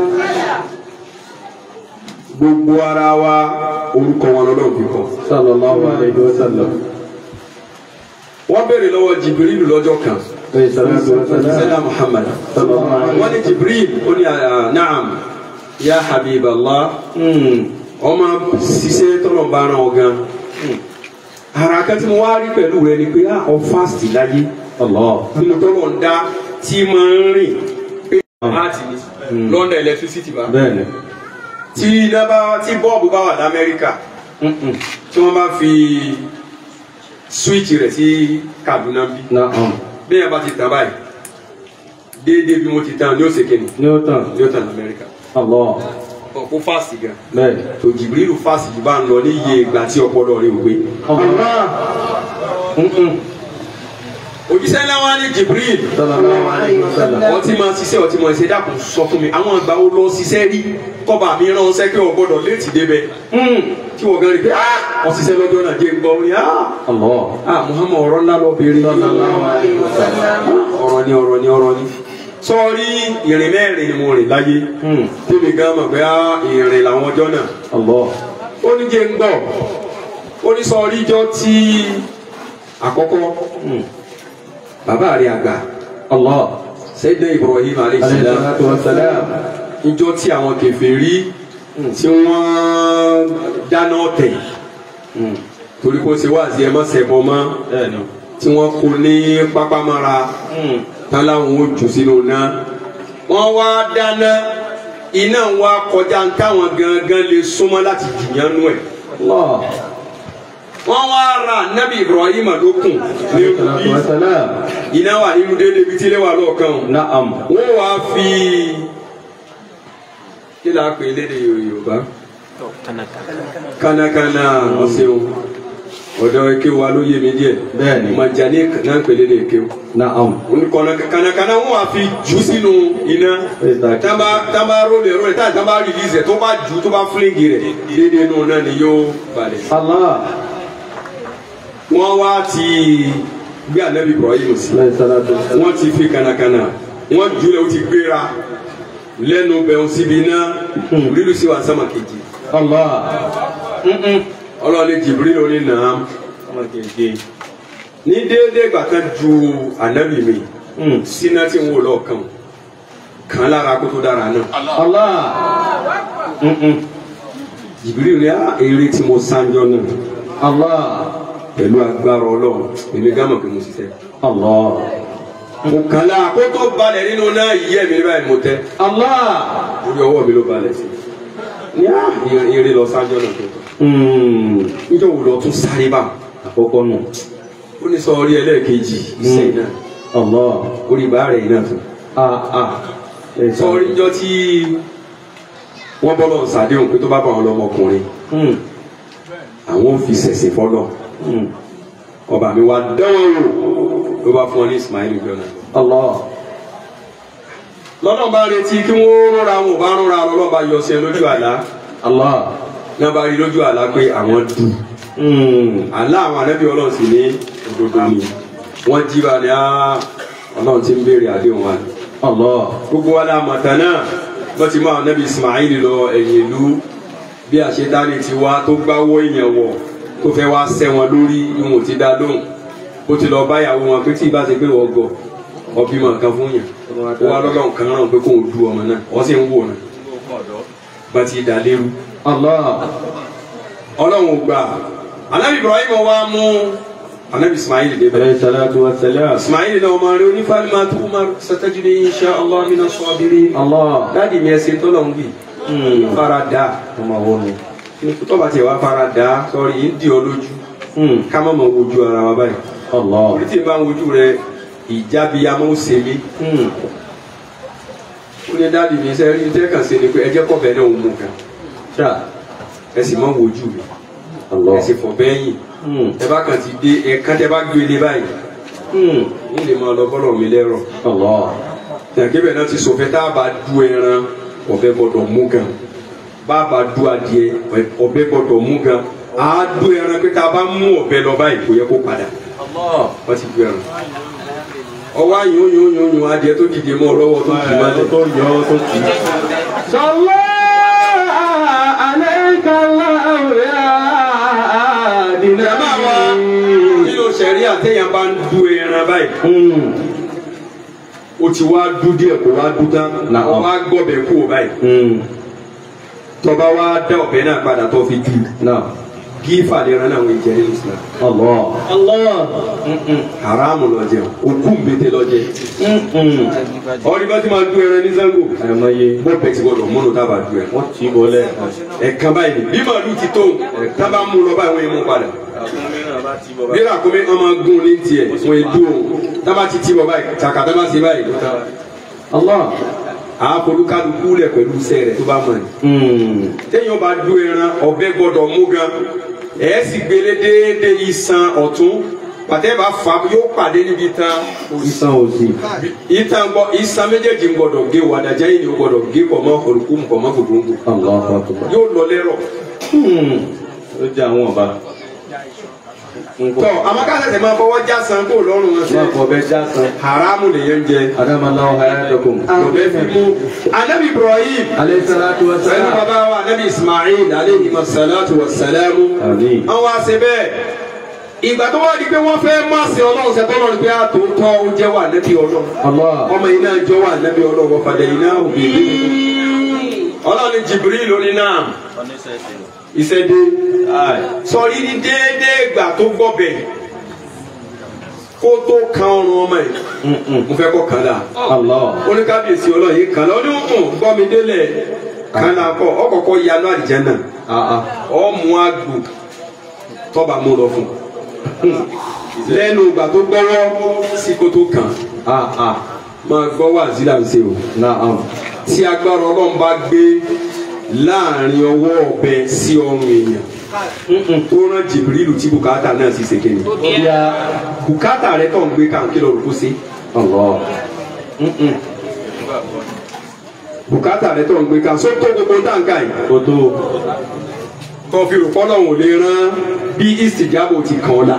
gbogbo ara wa orúkọ wọn lọ́lọ́run fi kọ́. sallallahu alaihi wasallam. wọ́n béèrè lọ́wọ́ Jibril lọ́jọ́ kan. òjíṣẹ́ ńlá Muhammad wọ́n ní Jibril ó ní naam ya Habiballah ọmọ ṣiṣẹ́ tọ́lọ̀ bá ràn ọ́ gan. ara kan tí mo wá rí pẹ̀lú rẹ ni pé ọ fásitì láyé nínú tọ́lọ̀ ń dá tí máa ń rìn pé láti ní London electricity bá tí iná bá tí bọ́ọ̀bù bá wà lamẹ́ríkà tí wọ́n bá fi switch rẹ̀ sí Kaduna bí bí yẹn bá ti tàn báyìí déédéé bí mo ti tàn ní òsèké ni ní ó tàn ní ó tàn lamẹ́ríkà ọ̀pọ̀ fásitì gan tó Jibrilu fásitì bá ń lọ ní iye ìgbà tí ọpọlọ rẹ̀ ò gbé. òjíṣẹ́ ńlá wa ní Jibril ọtí máa ṣiṣẹ́ ọtí máa ṣe dákun sọ fún mi àwọn àgbà wo lọ ṣiṣẹ́ rí kọ́ba mi rán ṣẹ́ pé o gbọ́dọ̀ léètì débẹ̀ tí wọ́n gan rí pé ọ ṣiṣẹ́ lọ́jọ́ náà jẹ́ gbọ́ ní Muhammad ọ̀rọ̀ ńlá lọ béèrè ọ̀rọ̀ ni ọ̀rọ̀ ni ọ̀rọ̀ ni sọ́ọ́rí ìrìn mẹ́rin ni mo rìn láyé tèmi gan mọ̀ pé ìrìn làwọn ọjọ́ náà ó ó ní jẹ́ ń gbọ́ ó ní sọ oríjọ́ tí àkọ́kọ́ bàbá rẹ̀ àgbà Allah. Sayyidina Ibrahim alayhi Alayhi salam salatu wa salam. ìjọ tí àwọn kèfèrí tí wọ́n dáná ọ̀tẹ̀ torí kó ṣe wá sí ẹ má ṣẹbọ mọ́ Bẹ́ẹ̀ni. tí wọ́n kó ní pápámára tán láwọn ó jù sínú náà wọ́n wá dáná iná wa kọjá ń táwọn gangan lè súnmọ́ láti jìyàn nú ẹ̀ Allah. wọ́n wá ra nábì Ibrahim lókun ní Alayhi salatu wa salam. iná wà nínú déédéé bíi tílé wà lọ́ọ̀kan Na'am. wọ́n wá fi kí la pè lédè Yorùbá kánákáná ọ̀sẹ̀ ọ̀dọ̀ eke wa ló yé mi díẹ̀ Bẹ́ẹ̀ni. màjàní náà pè lédè eke Na'am. kọ̀nà kánákáná wọ́n wá fi jù sínú iná tábà tábà rólẹ̀ rólẹ̀ tábà tábà rìlíìsẹ̀ tó bá jù tó bá fúlẹ̀ngì rẹ̀ déédéé nù náà ni yóò balẹ̀. Allah. wọ́n wá ti gbé ànábì Ibrahim sí Alayhi salatu wa salam. wọ́n ti fi kánákáná wọ́n jùlẹ̀ ó ti gbéra lẹ́nu bẹ̀rù síbi náà lílu sí wa sámà kejì Allah. ọlọ́ọ̀ni Jibril ló ní nàá Ọmọ kejì. ní déédéé gbàtà ju ànábì mi sínú tí ń wò lọ́ọ̀kan kan lára kó tó dára náà Allah. Jibril ní eré tí mo sanjọ́ náà Allah. pẹ̀lú agbára ọlọ́run èmi gámọ̀ pé mo ṣiṣẹ́ Allah. mo kàn lára kó tó balẹ̀ nínú náà yíyẹ mi báyìí mo tẹ́ Allah. orí ọwọ́ mi ló balẹ̀ sí ní eré lọ sanjọ́ náà tó tọ́ níjọ́ wò lọ tún sáré bá Àkọ́kọ́ nù. ó ní sọ orí ẹlẹ́ẹ̀kejì iṣẹ́ náà Allah. orí bá rẹ̀ yìí náà tó Ah ah. sọ orí níjọ́ tí wọ́n bọ́ lọ́n sàdéhùn pé tó bá bá wọn lọ́mọkùnrin àwọn ò fi ṣẹ̀ṣẹ̀ fọ́lọ́ ọba mi wá dánwò ló bá fún ọ ní Ismail jọna Allah. lọ́nà bá retí kí wọ́n rọra wọn ò bá rọra lọ́nà bá yọ sí ẹ lójú àlá Allah. náà bá rí lójú àlá pé àwọn dùn àlá àwọn ànábì Ọlọ́run sì ní òdodo ni wọ́n jí ba ní Ọlọ́run ti ń béèrè àdéhùn wa Allah. gbogbo wa la mọ̀tàn náà wọ́n ti mú àwọn ànábì Ismail lọ ẹ̀yìn ìlú bí àṣetáni ti wá tó gbáwọ́ èèyàn wọ̀ tó fẹ́ wá sẹ́ wọn lórí ìwọ̀n ti dá lóhùn ó ti lọ báyàwó wọn pé tí ì bá ṣe pé wọ́n gọ̀ ọbímọ kan fún yàn ó wá lọ́lọ́run kan rán pé kó o du ọmọ náà wọ́n sì ń wò náà bá ti dà lérú. Allah. ọlọ́run ò gbà anabi Ibrahim wa mú anabi Ismail débẹ̀. Alayhi salatu wa salam. Ismail náà ọmọ rẹ onífàlímà tó máa satajidni insha Allah minas sabirin. Allah. dáàdi mi ẹsẹ̀ tó lọ́n wì fara dà Ọmọ wo ni? tọ́ba tiẹ̀ wá fara dà sọ́ọ́rì yìí ń di ọ lójú ká má mọ̀ wojú ara wa báyìí. Allah. orí tí n bá ń wojú rẹ ìjábí amó ṣe mí. ó ní dáàdi mi sẹ́ rí tẹ́ kàn sí ni pé ẹ jẹ́ kọ́bẹ̀ náà ó mú kan ṣá ẹ sì mọ̀ wojú mi ẹ sì fọ̀ bẹ́yìn ẹ bá kàn ti dé ẹ kàn tẹ bá gbé lé báyìí ní lè máa lọ bọ́lọ̀ mi lẹ́rọ̀. Allah. tẹ̀gẹ́bẹ̀ náà ti sọ̀fẹ́ tá a bá du ẹran ọ̀bẹ gbọ́dọ̀ mú gan bá a bá du adìẹ ọ̀bẹ gbọ́dọ̀ mú gan a du ẹran pé tá a bá mú ọ̀bẹ lọ báyìí kò yẹ kó padà wọ́n ti du ẹran. ọwọ́ àyàn yóò yóò yóò adìẹ tó dìde mọ́ lọ́wọ́ tó kì í má lẹ̀. tó yọ tó kì í. Sọlá àlẹ́kàlá òyà dìnnà ìjàmbá wa nínú sẹ̀rí àtẹ̀yàn bá ń du ẹran báyìí o ti wá dú díẹ̀ kó wá dú tán Na o wá gbọ́bẹ̀ kú o báyìí tọba wá dá ọ̀bẹ náà padà tó fi du Náà. gífà lè ran àwọn ìjẹ nínú Islam Allah. Allah. haramu lọ jẹ òkú mbete lọ jẹ ọdún bá ti máa du ẹran ní Zango Àìmọye. bọ́ bẹ́ẹ̀ ti gbọdọ̀ múnú tábà du ẹ Wọ́n ti bọ́lẹ̀. ẹ̀kan báyìí ni bí màálù ti tó tábà mú lọ báyìí wọ́n yẹ mú padà bí ràkúnmí ọmọ gún ní tiẹ̀ wọ́n yẹ dú òun tábà ti ti bọ̀ báyìí tàkà tábà ti báyìí Allah. àpolúkálukú lẹ̀ pẹ̀lú iṣẹ́ rẹ̀ tó bá mọ̀ ní. téèyàn bá du ẹran ọ̀bẹ gbọ́dọ̀ mú gan ẹ̀ sì gbélé déédéé iṣan ọ̀tún pàtẹ́ bá fa yóò pàdé níbi tán Isan òsì. itan gbọ́ iṣan méjèèjì gbọ́dọ̀ gé wàdàjà yìí ni ó gbọ́dọ̀ gé pọ̀ mọ́ olùkúmu pọ̀ mọ́ fòdòǹgò Allahu akbar. yóò lọ lẹ́rọ̀. Ó jẹ́ àwọn ọba. tọ́ àmọ́ ká ṣẹ̀ṣẹ̀ máa fọwọ́ já san kó lọ́rùn wọn sí. máa fọ bẹ́ẹ̀ já san. haramu lè yẹn jẹ. adamallahu hayatakum. lọ́bẹ̀ fi mú. anabi Ibrahim. alayhi salatu wa sẹ́nu salam. bàbá wa anabi Ismail aleyhi masalatu wa salamu. àmín. àwọn wa ṣe bẹ́ẹ̀ ìgbà tó wá di pé wọ́n fẹ́ má ṣe ọlọ́run ṣe tọ́lọ́run pé àtòótọ́ ó jẹ́ wà nẹ́bí ọlọ́run. Allah. ọmọ yìí náà jọ wà nẹ́bí ọlọ́run wọ́n fàdé yìí náà òbí ọlọ́run ní Jibril lónìí náà ìṣẹ́dé sọrí ní déédéé ìgbà tó gbọ́ bẹ̀ kó tó kan ọrùn ọmọ yìí mo fẹ́ kọ́ kan la Allah. oníkábíyèsí ọlọ́run yìí kan la ó ní mú gbọ́ mi délẹ̀ kan la kọ́ ọkọ̀ọ̀kọ̀ yanu àlìjánnà ọmú àgbò tọ́ba mú lọ fún lẹ́nu ìgbà tó gbọ́wọ́ sí kó tó kàn máa gbọ́ wà sílà ń ṣe o tí agbára ọlọ́run bá gbé láàrin ọwọ́ ọ̀bẹ sí ọrùn èèyàn tó rán Jibrilu tí bùkátà náà sì ṣe kéde bùkátà rẹ tó ń gbé káàkiri lọ́rùn kó ṣe bùkátà rẹ tó ń gbé káàkiri sótó gbogbo táǹkà yìí kótó tó fi rò pọ́nà òun lè rán bí ìsìjábò ti kàn ọ́ la.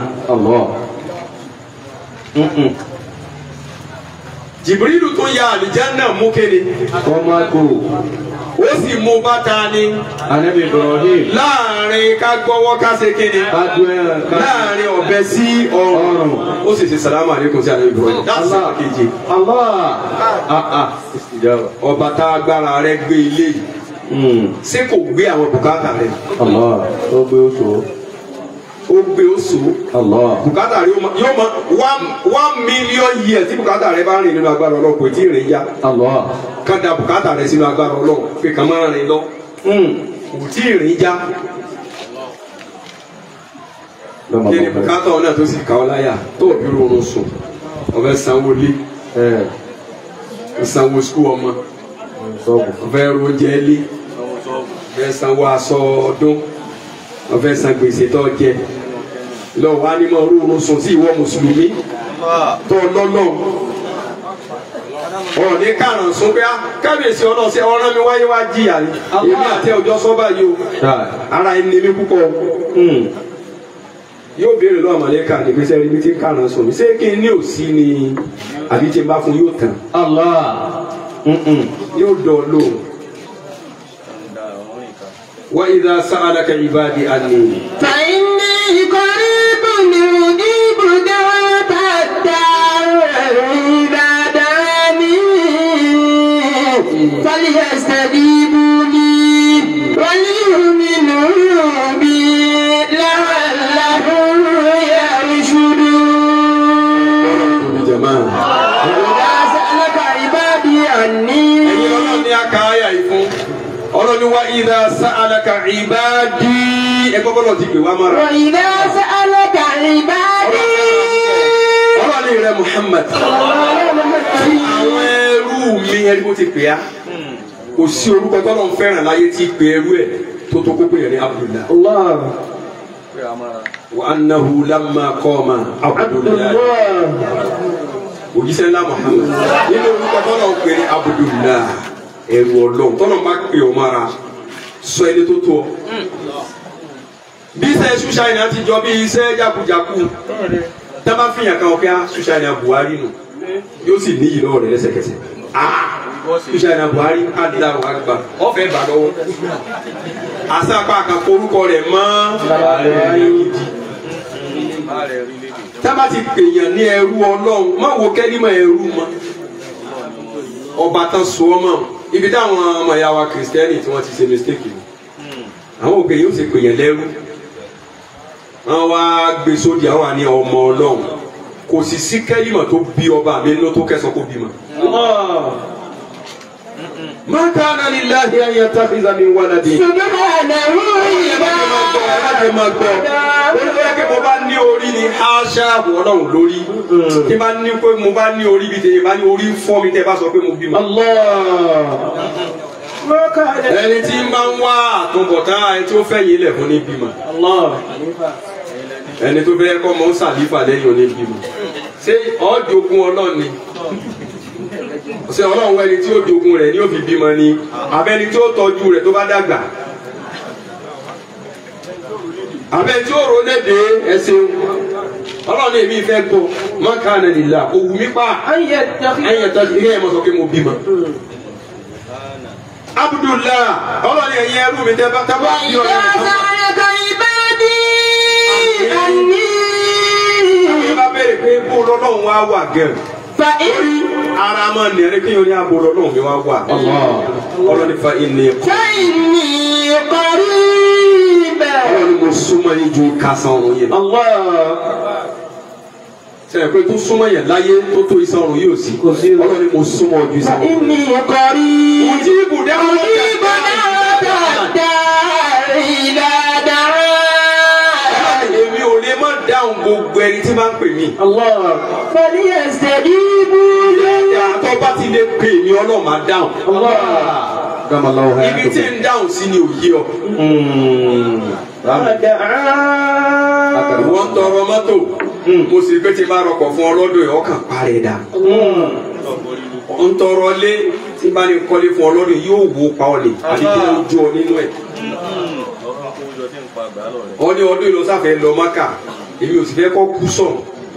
Jibrilu tó ya àlìjánnà mú kéde. ọmọ àgbo. ó sì mú bàtà ni. anabi Ibrahim. láàrin ká gbọ́wọ́ ká ṣe kéde. láàrin ọ̀bẹ sí ọrùn. ó sì ṣe salamu aleykum sí anabi Ibrahim. dáṣà kejì. ọba tá agbára rẹ gbé ilé yìí. ṣé kò gbé àwọn bùkátà rẹ. ó gbé oṣù. ó gbé oṣù. bùkátà rẹ yóò mọ one one million years tí bùkátà rẹ bá rìn nínú agbára Ọlọ́run kò tí ì rìn ya. ká da bùkátà rẹ sínú agbára Ọlọ́run pé kàn máa rìn lọ kò tí ì rìn ya. kí ni bùkátà ọ̀nà tó sì kà ọ́ láyà tó o bí rọrùn sùn ọ̀fẹ́ sanwó lé sanwó sukú ọmọ ọ̀fẹ́ rojẹ́ lé ọ̀fẹ́ sanwó aṣọ ọdún ọ̀fẹ́ san gbèsè tó jẹ lọ wá ní mọ rúurú sùn sí ìwọ mùsùlùmí tó lọ́nà ọ̀ní kàrán sún pé kábíyèsí ọlọ́sẹ̀ ọ̀ràn mi wáyé wá jìyà ni èmi àti ọjọ́ sọ́ba yìí o ara ẹni mi púpọ̀ yóò béèrè lọ́wọ́ mọ̀lẹ́kà ní pé sẹ́rí bí tí kàrán sùn mi ṣé kí n ní òsì ni àbí tí n bá fún yóò tàn yóò dọ̀ lóhùn. وإذا سألك عبادي عني فإني قريب أجيب دعوة الداع إذا دعاني فليستجيبوا لي وليؤمنوا بي لعلهم يرشدون. وإذا سألك عبادي عني ọlọ́ni wa idha sa'alaka ibadi ẹgbẹ́ bọ́lọ̀ ti pè wá mọ́ra. wa idha sa'alaka ibadi. ọlọ́ni rẹ Muhammad tí àwọn ẹrú mi ẹni bó ti pè á kò sí orúkọ tọ́lọ̀ ń fẹ́ràn láyé tí pè ẹrú ẹ̀ tó tó kókó yẹn ní Abdullah. wa annahu lamma qama Abdullah òjíṣẹ́ ńlá Muhammad nínú orúkọ tọ́lọ̀ ń pè ní Abdullah ẹrù Ọlọ́run tọ́nà bá pè ọ́ mara sọ ẹni tó tó ọ. bí iṣẹ́ ṣùṣàìnà ti jọ bí iṣẹ́ jákujàku tá a bá fìyàn kan ọ̀kẹ́ ṣùṣàìnà Buhari nù yóò sì níyì lọ́wọ́ rẹ̀ lẹ́sẹ̀kẹsẹ̀. ṣùṣàìnà Buhari Allahu Akbar ọ̀fẹ́ bà lọ́wọ́. àṣàpá kan forúkọ rẹ̀ mọ́ tá a bá ti pèèyàn ní ẹrú Ọlọ́run má wo kẹ́límọ̀ ẹrú mọ́ ọba tán so ọmọ ibi táwọn ọmọ ìyá wa kìrìsìtẹ́nì tí wọ́n ti ṣe mistake ni àwọn òkè yóò ṣe pèyàn lẹ́rú wọ́n wá gbé sódì àwọn àní ọmọ Ọlọ́run kò sì sí kẹ́límọ̀ tó bí ọba mi nínú tó kẹsàn kó bímọ. ma kana lillahi an yattakhidha min waladin. subhanahu wa ta'ala mo bá ní orí ni aṣá Ọlọ́run lórí tí bá ní pé mo bá ní orí bí tèmi bá ní orí fọ́ mi tẹ́ bá sọ pé mo bímọ. ẹni tí ń bá ń wá àtúbọ̀tán ẹni tí ó fẹ́ yìí lẹ̀ fún ní bímọ. ẹni tó fẹ́ kọ́ mọ́ ń sàlífà lẹ́yìn òní bímọ. ṣé ọ̀ọ́dọ̀gún Ọlọ́run ni ṣé Ọlọ́run ẹni tí ó dogun rẹ̀ ni ó fi bímọ ni àbẹ́ni tí ó tọ́jú rẹ̀ tó bá dàgbà. àbẹ tí ó ro léde ẹsẹ̀ ọlọ́run èmi fẹ́ gbọ́ má ká nà nílà òwú mi pa ẹ̀yẹ tó ilé ẹ̀ mọ̀ sọ pé mo bímọ. Abdullah ọlọ́run ẹ̀yẹ ẹrú mi tẹ́ bá tábà bí ọ̀rẹ́ mi. ìjọba ẹ̀ka ìbádí àní. àwọn bá bẹ̀rẹ̀ pé bó lọ́lọ́run wá wà gẹ̀ẹ́. fa ìrì. ara máa ń nẹ̀rẹ́ kí yóò ní abo lọ́lọ́run mi wá wà. ọlọ́run fa ìní. fa ìní kọrí bẹ́ẹ̀. ọlọ́run mo súnmọ́ yín ju kásán ọ̀run yẹn. sẹ́yìn pé tó súnmọ́ yẹn láyé tó tó iṣan ọ̀run yóò sí. ọlọ́run mo súnmọ́ ju iṣan ọ̀run. ìní kọrí. ojú ibùdó àwọn ọ̀dà èmi ò lè má dáhùn gbogbo ẹni tí máa ń pè mí. fẹ́lí ẹsẹ̀ ìbú lẹ́yìn. àtọ́ bá ti lè pè mí ọlọ́run máa dáhùn. ibi tí ń dáhùn sí ni òye ọ. wọ́n ń tọrọ mọ́tò mo sì pé tí bá rọkọ̀ fún ọlọ́dún yìí ọkàn parẹ́ dà. ń tọrọ lé tí bá ní kọ́lé fún ọlọ́dún yóò wó pa ọ lè àbí kí ló jó ọ nínú ẹ̀. wọ́n ní ọdún ìlú sáfẹ́ lọ Mákà èmi ò sì fẹ́ kọ́ kú sàn.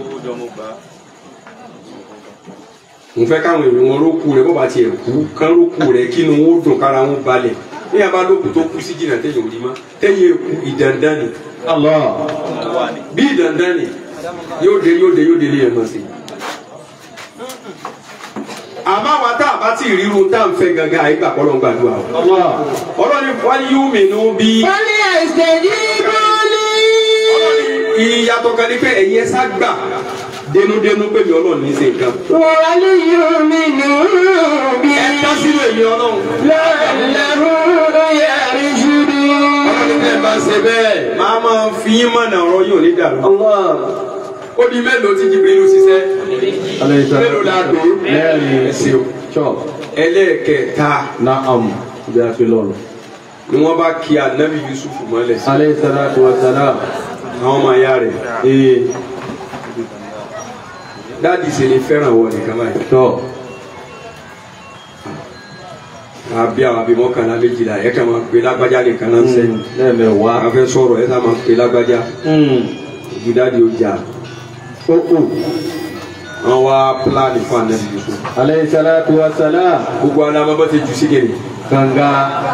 mo fẹ́ káwọn èèyàn wọn rókù rẹ bọ́ba tiẹ̀ kú kán rókù rẹ kí ni wọ́n dùn kára wọn balẹ̀ ní yàrá lókù tó kú sí jìnnà tẹ̀yìn òdì má tẹ̀yìn èkú ìdandan ni bí ìdandan ni yóò dé yóò dé yóò dé lé ẹ̀ mọ̀ sí. àmọ́ àwa tá a bá ti ríru tá a ń fẹ́ gangan àyíká kọ́ ló ń gbàdúrà o. ọlọ́ni wáyé yóò mìíràn bí. fẹ́lí ẹsẹ̀ ìbú lẹ́yìn. ìyàtọ̀ kan ní pé ẹ̀yin ẹ sá gbà dénúdénú pé mi ọlọ́run ní í ṣe nǹkan. wọ́n lè yọ mí nù bí. ẹ dá sínú èmi ọlọ́run. lọ́lọ́run yẹrí ṣubú. ọlọ́run tẹ́ ẹ bá ṣe bẹ́ẹ̀ máa máa fi yín mọ̀nà ọ̀rọ̀ yóò ní dàrú. ó di mélòó tí Jibrilu ṣiṣẹ́ mélòó la dò ẹ ṣeun. ẹlẹ́ẹ̀kẹta Naam. Bí a fi lọ́rùn. ni wọ́n bá kí Ànábì Yusuf mọ́lẹ̀ sí. Alayhi salatu wa salam. àwọn ọmọ ayá rẹ̀. Ee. dáàdì ṣe lè fẹ́ràn wọ nìkan báyìí. Tọ́. àbí àwọn àbí mọ́kànlá méjìlá ẹ̀ kàn máa pe lágbájá nìkan náà ń sẹ́yìn. Lẹ́ẹ̀mẹ̀wàá. a fẹ́ sọ̀rọ̀ ẹ̀ sá máa pe lágbájá. ojú dáàdì ó jà. Ó kù. wọ́n wá pílánì fún Ànábì Yusuf. Alayhi salatu wa salam. gbogbo alamọ bá ti jù sí kiri. Kànga.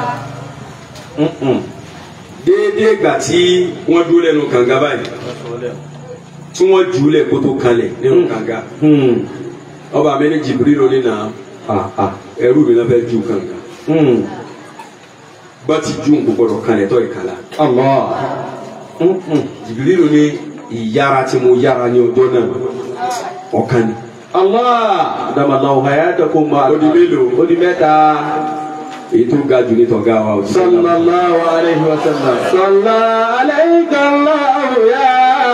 déédéé gbà tí wọ́n dúró lẹ́nu kànga báyìí tí wọ́n jù ú lẹ̀ kó tó kalẹ̀ nínú kànga ọba mi ní Jibrilu ní nà ẹrú mi náà fẹ́ ju kànga bá ti ju nǹkó gbọdọ̀ kalẹ̀ tọ́ ìkàlà. Jibrilu ní ìyára tí mo yára ní ọjọ́ náà ọ̀kan ni. Allah damalahu hayatakum ma. Ó di mélòó? Ó di mẹ́ta. èyí tó ga jù ní tọ̀gá wa ò sí. Sallallahu alayhi wa sallam. Salla alayka Allahu ya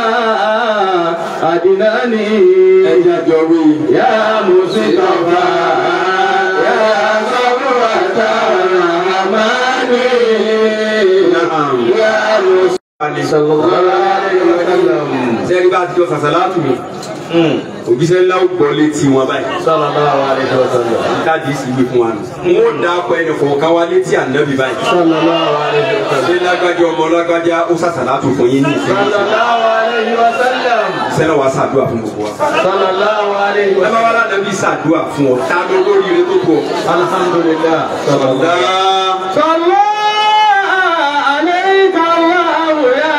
adinani. ẹja jọ wí. Ya Mustafa. Ya Sabwata Rahmani. Naam. Ya Mustafa. Sallallahu alayhi wa sallam. sẹ́yìn bá ti jọ sàṣàlátù mi. òjíṣẹ́ ńlá ó gbọ́ létí wọn báyìí. Sallallahu alayhi wa sallam. káàdì sì wí fún wa nù. n ó da akọ ẹni fọwọ́ká wá létí Ànábì báyìí. Sallallahu alayhi wa sallam. ṣé lágbájá ọmọ lágbájá ó sàṣàlátù fún yín ní ìfẹ́. Sallallahu alayhi wa sallam. sẹ́nà wa ṣàdúrà fún gbogbo wa. Sallallahu alayhi wa ẹ bá wà sallam. lánàbí ṣàdúrà fún ọ tá ló lórí ire tó tó ọ. Alhamdulillah. Sallallahu. Salla alayka Allahu ya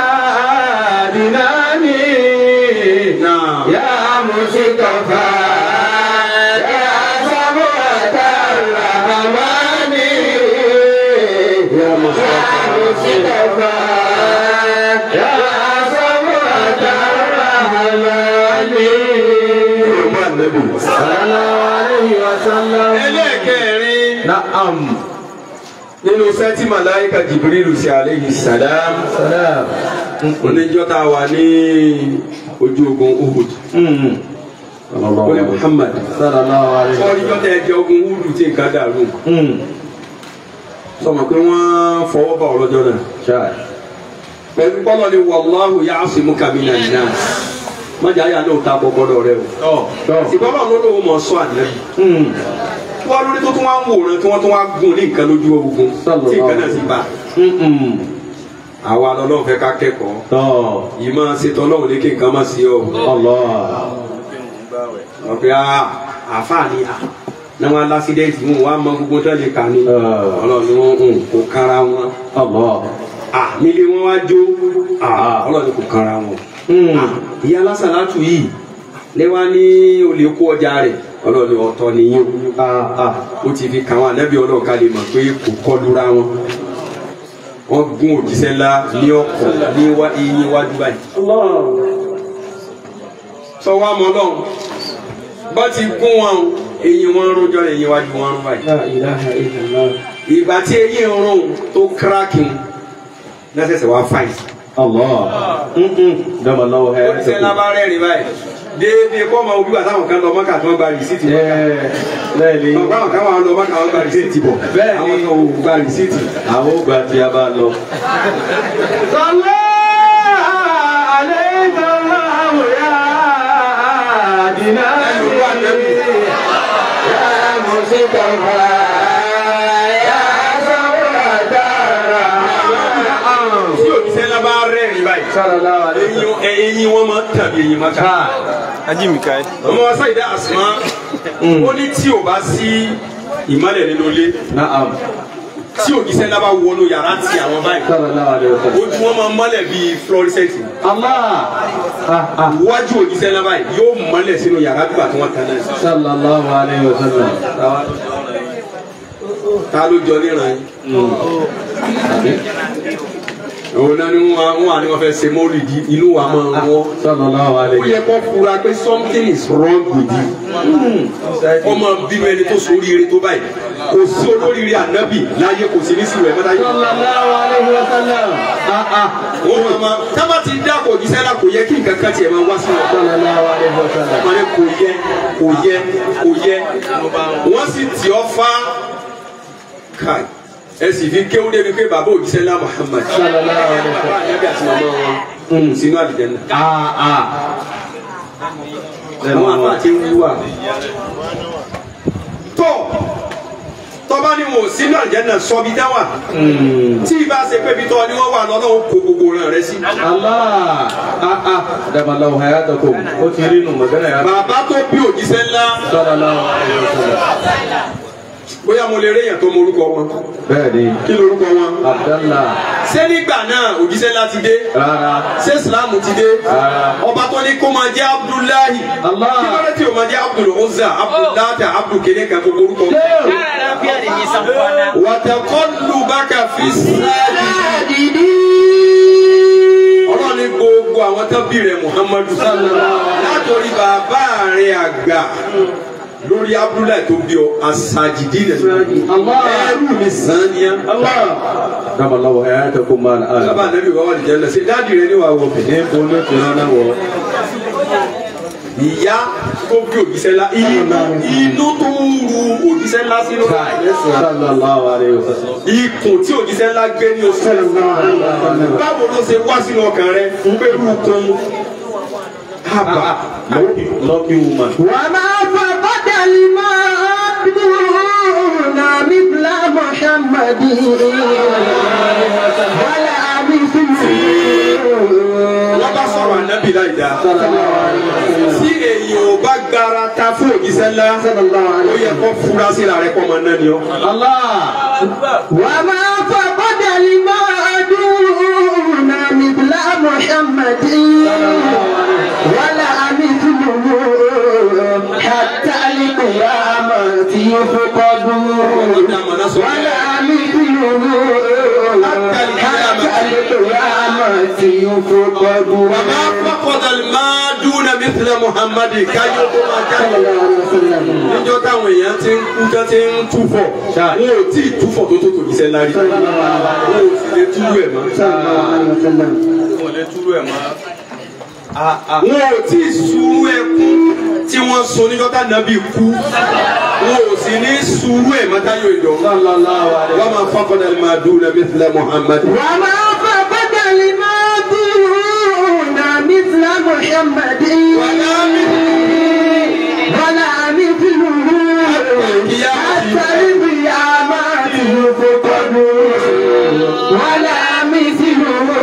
dinani. Naam. Ya Mustafa. Ya Sabwata Rahmani. Ya Mustafa. Ya Sabwata Rahmani. Sallallahu alayhi wa sallam. ẹlẹ́ẹ̀kẹrin Na'am. nínú sẹ́tí màláìka Jibrilu sí alayhi salam. Salam. oníjọ́ tá a wà ní ojú ogun Uhud. ó ní Muhammad. Sallallahu alayhi wa sallam. oníjọ́ tẹ ẹjẹ ogun Uhud tí nǹkan dàrú. sọmọ pé wọ́n fọwọ́ bá ọlọ́jọ́ náà. Ṣáà. pẹ̀lú kọ́lọ́ ni wallahu ya'simuka minan nas. májà yà ló ta gbọ́gbọ́dọ̀ rẹ o. ìbọ́lọ̀ ló lówó mọ̀ sọ Ànábì. wọ́n lórí tó tún wá ń wòran tí wọ́n tún wá gùn ní nǹkan lójú ogun tí nǹkan náà sì bá. àwa lọ́lọ́run fẹ́ ká kẹ́kọ̀ọ́ tọ́ ìmọ̀ ṣètò ọlọ́run ní kí nǹkan má sí ọ. Allah ọ̀pẹ́ àfáàní ní wọn lásìdẹ́ǹtì wọn wá mọ gbogbo tó lè kà ní ọlọ́run ni wọ́n ń kó kára wọn. Allah nílé wọn wá jó ọlọ́run ni kò kára wọn. ìyá lásàlátù yìí lẹ́wà ní olè kó ọjà rẹ̀ ọlọ́run ni ọ̀tọ̀ nìyẹn ó ti fi kàwọn ànábì ọlọ́run ká lè mọ̀ pé kò kọlura wọn. wọ́n gún òjíṣẹ́ ńlá ní ọkọ̀ ní eyín iwájú báyìí. sọ wá mọ́ lọ́hùn bá ti gún wọn eyín wọn rújọ́ eyín iwájú wọn rún báyìí. la ilaha illallah ìgbà tí eyín rún tó kíráàkì lẹ́sẹ̀sẹ̀ wá fáìn. Allah dama lọ́wọ́ ẹ̀ òjíṣẹ́ ńlá bá rẹ́rìn báyìí déédéé kọ́ ọmọ òbí wà táwọn kan lọ mọ́kà tí wọ́n gba rìsíìtì mọ́kà. bẹ́ẹ̀ni báwọn kan wà lọ mọ́kà wọ́n gba rìsíìtì bọ̀ Bẹ́ẹ̀ni. àwọn kan ò gba rìsíìtì. àwọn ògbà tí a bá lọ. sọlá alẹ́ sọlá wòyá dínà ẹnu wà lẹ́nu. yá mùsíkà fà yá sọ̀rọ̀ dára. tí òjíṣẹ́ ńlá bá rẹ́rìn báyìí sallallahu alaihi wasallam. eyín eyín wọn máa tàbí eyín mọ́kà. Ají Mikael. ọmọ wa sáyidá Asma ó ní tí ò bá sí ìmọ́lẹ̀ nínú ilé Na'am tí òjíṣẹ́ ńlá bá wọnú yàrá tí àwọn báyìí sallallahu alaihi wasallam. ojú wọn máa mọ́lẹ̀ bíi fluorescent Allah ah ah iwájú òjíṣẹ́ ńlá báyìí yóò mọ́lẹ̀ sínú yàrá bí wàá tí wọ́n tan náà. sallallahu alaihi wasallam. ta ló jọ níran yín. òun náà ni wọn wà ní wọn fẹ́ ṣe mọ́lìdì inú wa máa ń wọ́. sallallahu ó alaihi yẹ kó fura pé something is wrong with you. ọmọ bínú ẹni tó sóríire tó báyìí kò sí olóríire ànábì láyé kò sí ní sílùú ẹ̀ mọ́tà yìí. sallallahu alaihi wasallam. ah ah wọ́n máa ma tábà ti dá kò jíṣẹ́ la kò yẹ kí nǹkan kan tiẹ̀ máa wá sí wọn. sallallahu alaihi wasallam. wọ́n ní kò yẹ kò yẹ kò yẹ wọ́n sì tì ọ́ fá káì ẹ sì fi kéwú débi pé bàbá òjíṣẹ́ ńlá Muhammad sallallahu alaihi bàbá wasallam. ànábì àti màmá wọn sínú àlùjánnà. ah ah àwọn àfa àti wíwà tọ́ tọ́ba ni wọn ò sínú àlùjánnà sọ bí dá wà tí ì bá ṣe pé bí tọ́ ni wọ́n wà lọ́nà kó gbogbo rẹ̀ rẹ sí. Allah ah ah dabalahu hayatakum ó ti rí nu magana ya. bàbá tó bí òjíṣẹ́ ńlá sallallahu alaihi wasallam. bóyá mo lè rí èèyàn tó mọ orúkọ wọn bẹ́ẹ̀ni kí lorúkọ wọn. Abdallah ṣé nígbà náà òjíṣẹ́ ńlá ti dé rárá ṣé ìsìlámù ti dé rárá. ọba tó ní kó máa jẹ́ Abdullahi Allah. kí ló dé tí o máa jẹ́ Abdul Uzza Abdullahi Abdul kele kan gbogbo orúkọ. wataqallubaka fi sajidin ọlọ́run ní gbogbo àwọn tó bí rẹ̀ Muhammadu látòrí bàbá rẹ̀ àgbà lórí Abdullahi tó bí ọ asajidi rẹ̀ Allah. ẹrú mi sàn ni ẹ. Allah dabalahu hayatakum mal al. sábà nàbí wà wà lìjẹ́ lẹ́sẹ̀ dáàdi rẹ̀ ní wà wọ̀ bẹ̀. ní bolo tí wọn náà wọ. ìyá tó bí òjíṣẹ́ ńlá inú tó ń ru òjíṣẹ́ ńlá sínú sallallahu alaihi wasallam. ikùn tí òjíṣẹ́ ńlá gbé ní oṣù báwo ló ṣe wá sínú ọkàn rẹ pẹ̀lú kun haba lucky woman. وما فقد المؤمنون مثل محمد ولا مثله wọ́n bá sọ̀rọ̀ ànábì láì dáa tí èyí ò bá gbára ta fún òjíṣẹ́ ńlá ó yẹ kó fura sí la rẹ kó máa ná ni ọ. Allah. وما فقد المؤمنون مثل محمد ولا مثله حتى القيامة يفقدون ولا مثله حتى القيامة يفقدون وما فقد المادون مثل محمد káyọ̀ tó máa jáde. níjọ́ táwọn èèyàn ti ń kú tó ti ń túfọ̀ wọn ò tí ì túfọ̀ tó tó tòbí sẹ́ńlá rí wọn ò sì lè túlù ẹ̀ mọ́. wọn ò lè túlù ẹ̀ mọ́. wọn ò tí ì sùúrù ẹkún tí wọ́n sun níjọ́ tá nàbí kú wọn ò sì ní sùúrù ẹ̀ mọ́ táyọ̀ ìjọ. wọ́n máa faqada al-maduna mithla Muhammad. وما فقد المؤمنون مثل محمد ولا ولا مثله حتى القيامة يفقدون ولا مثله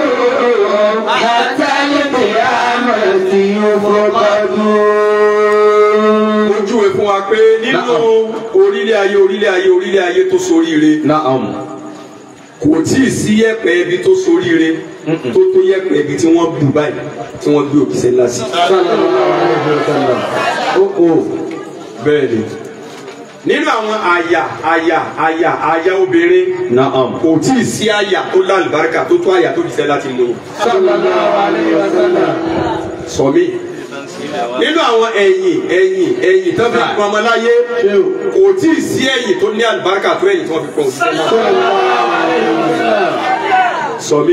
pé nínú orílẹ̀ ayé orílẹ̀ ayé orílẹ̀ ayé tó soríire. Na'am. Kò tí ì sí yẹ̀pẹ̀ ibi tó soríire tó tó yẹ̀pẹ̀ ibi tí wọ́n bù báyìí tí wọ́n gbé òkìṣẹ́ ńlá sí. Sallallahu alaihi wasallam. Ó ó. Bẹ́ẹ̀ ni. Nínú àwọn àyà àyà àyà àyà obìnrin. Na'am. Kò tí ì sí àyà tó lálùbáríkà tó tó àyà tó òkìṣẹ́ láti mú yìí. Sallallahu alaihi wasallam. Sọ̀mí. Nínú àwọn ẹ̀yìn ẹ̀yìn ẹ̀yìn tó fi pọn ọmọ láyé kò tí ì sí ẹ̀yìn tó ní àlùbáríkà tó ẹ̀yìn tó fi pọn òṣìṣẹ́ náà. Sọ̀mí.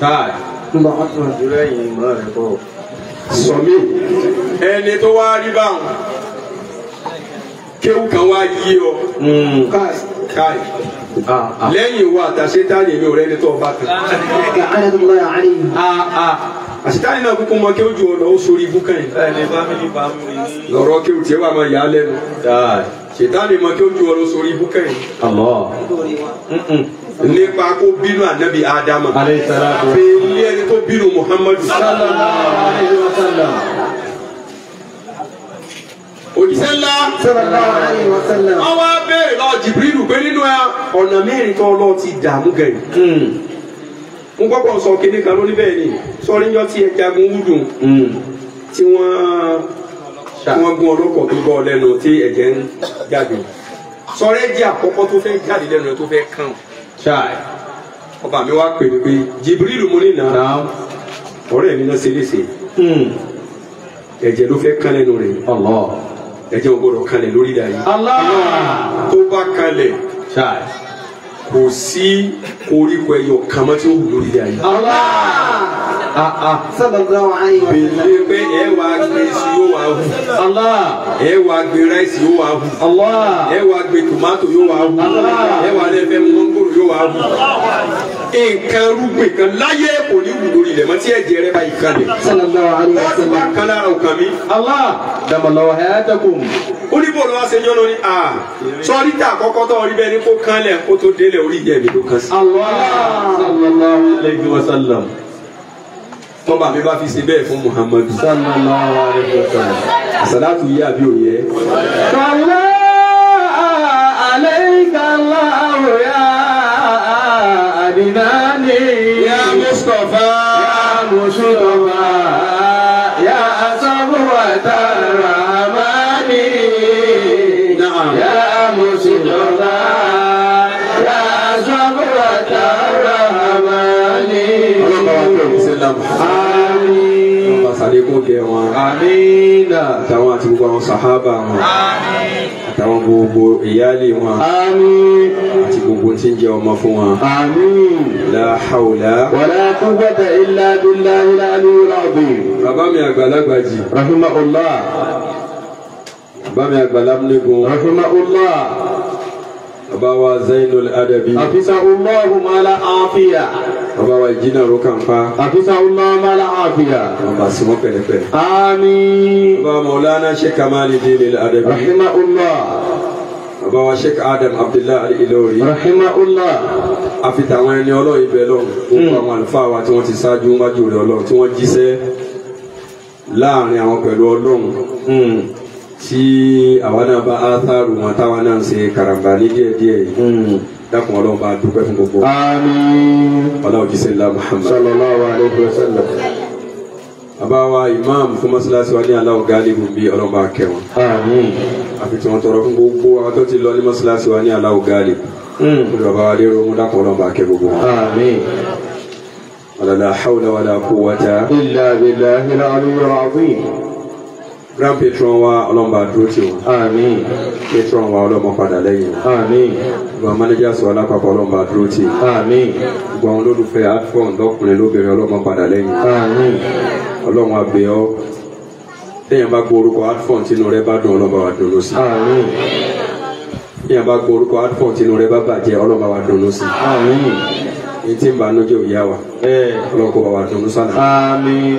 Sọ̀mí. Ẹni tó wá rí báwọn kéwù kan wá yí ọ káì lẹ́yìn wa àtàṣetánì mi ò rẹ́ni tó ọba kan. Àṣetánì náà kúkú mọ kéwù ju ọ̀nà ó sórí ibú kan yìí. Lọ́rọ̀ kéwù tiẹ̀ wà máa yà á lẹ́nu. Ṣètánì mọ kéwù ju ọ̀nà ó sórí ibú kan yìí. Nípa kó bínú ànábì Ádámà. Fèlè ẹni tó bínú Muhammadu. Òjíṣẹ́ ńlá. Wọ́n wá béèrè lọ Jìbìrìlù pé nínú ọ̀nà mẹ́rin tó lọ ti dààmú gẹ̀yìn. Mo gbọ́dọ̀ sọ kíní kan lórí bẹ́ẹ̀ ni sọ́rí yọ tí ẹ jagun wúdù tí wọ́n tí wọ́n gún ọlọ́kọ̀ tó bọ́ lẹ́nu tí ẹ̀jẹ̀ ń jáde. Sọ́rẹ́ jẹ́ àkọ́kọ́ tó fẹ́ jáde lẹ́nu rẹ̀ tó fẹ́ kàn. Ọba mi wá pè mí pé Jìbìrìlù mo ní nà ọ̀rẹ́ mi náà ṣe léṣe. Ẹ̀jẹ̀ ló fẹ́ kàn lẹ́nu rẹ̀. Ẹ̀jẹ̀ ò gbọ́dọ̀ kalẹ̀ lórí ìdá yìí. Tó bá kalẹ̀ kò sí koríko ẹyọ kan mọ́ tí ó wù lórí ìdá yìí. Bèlè pé ẹ wá gbé iṣu yóò wá hù. Ẹ wá gbé ráìsì yóò wá hù. Ẹ wá gbé tòmátò yóò wá hù. Ẹ wá lẹ́fẹ̀ mọ́ngòrò yóò wá hù. Nǹkan rúgbìn kan láyé kò ní wù lórí ilẹ̀ mọ́ tí ẹ̀jẹ̀ rẹ̀ bá yìí kalẹ̀. Wọ́n ti wá kan lára òkàn mi. Damallahu hayatakum. Ó ní bò lọ́wọ́ ṣẹjọ́ lórí à sọ́rí tà kọ́kọ́ tó rí bẹ́ẹ̀ ni kó kánlẹ̀ kó tó délẹ̀ orí ìjẹ́ mi ló kàn sí. Sallallahu alaihi wasallam. Tọ́ba mi bá fi ṣe bẹ́ẹ̀ fún Muhammadu. Sallallahu alaihi wasallam. Àsàlátù yí àbí òye. Sallallahu alayka Allahu ya Adinani. Ya Mustafa. Ya Mustafa. Ya Asabwata Rahmani. Na'am. Ya Mustafa. Ya Asabwata Rahmani. Àmín. Àṣàlékún kẹ́ wọn. Àmín. Àtàwọn àti gbogbo àwọn sàhábà wọn. Àmín. Àtàwọn gbogbo ìyáálé wọn. Àmín. Àti gbogbo tí ń jẹ ọmọ fún wọn. Àmín. La hawla. Wala quwwata illa billahi al-aliyyil azim. Bàbá mi àgbàlagbà jì. Rahimahullah. Bàbá mi àgbàlámúlégun. Rahimahullah. Bàbá wa Zainul Adabi. Hafizahullahu ma la afiya. Bàbá wa Jìnà Rókànfà. Hafizahullahu ma la afiya. Bàbá Simon pẹ̀lẹ́pẹ̀lẹ́. Àmín. Bàbá Maulana Sheikh Kamaluddin Al-Adabi. Rahimahullah. Bàbá wa Sheikh Adam Abdullah Al-Ilori. Rahimahullah. Àfità àwọn ẹni Ọlọ́run ibẹ̀ lọ́run. Gbogbo àwọn àlùfáà wa tí wọ́n ti ṣáájú wájú rẹ̀ Ọlọ́run tí wọ́n jíṣẹ́ láàrin àwọn pẹ̀lú Ọlọ́run. Tí àwa náà bá átàrù wọn táwa náà ń ṣe karambà ní díẹ̀díẹ̀ yìí. Dákun Ọlọ́run bá dúpẹ́ fún gbogbo. Àmín. Ọlọ́run jíṣẹ́ ńlá Muhammad. Sallallahu alaihi wasallam. Bàbá wa imam fún mọ́sálásí wa ní aláwọ̀ gáàlìbù bí Ọlọ́run bá kẹ́ wọn. Àmín. Àfi tí wọ́n tọrọ fún gbogbo àwọn tó ti lọ ní mọ́sálásí wa ní aláwọ̀ gáàlìbù. Bàbá wa lérò mú dákun Ọlọ́run bá kẹ́ gbogbo wọn. Àmín. La hawla wala quwwata Illa billahi al-aliyyil azim. Grand patron wa Ọlọ́run bá dúró tì wọ́n. Àmín. Patron wa Ọlọ́run padà lẹ́yìn. Àmín. Gbogbo managers wa lápapọ̀ Ọlọ́run bá dúró tì. Àmín. Gbogbo àwọn olólùfẹ́ adfọ́n lọ́kùnrin lóbìnrin Ọlọ́run padà lẹ́yìn. Àmín. Ọlọ́run á bẹ̀ ọ́. Téèyàn bá gbọ́ orúkọ adfọ́n tínú rẹ̀ bá dùn Ọlọ́run bá wa dùn lósì. Àmín. Téèyàn bá gbọ́ orúkọ adfọ́n tínú rẹ̀ bá bàjẹ́ Ọlọ́run bá wa dùn lósì. Àmín. Ní tí ń bá nújẹ́ òyà wa. Ọlọ́run kó bá wa dùn lósànà. Àmín.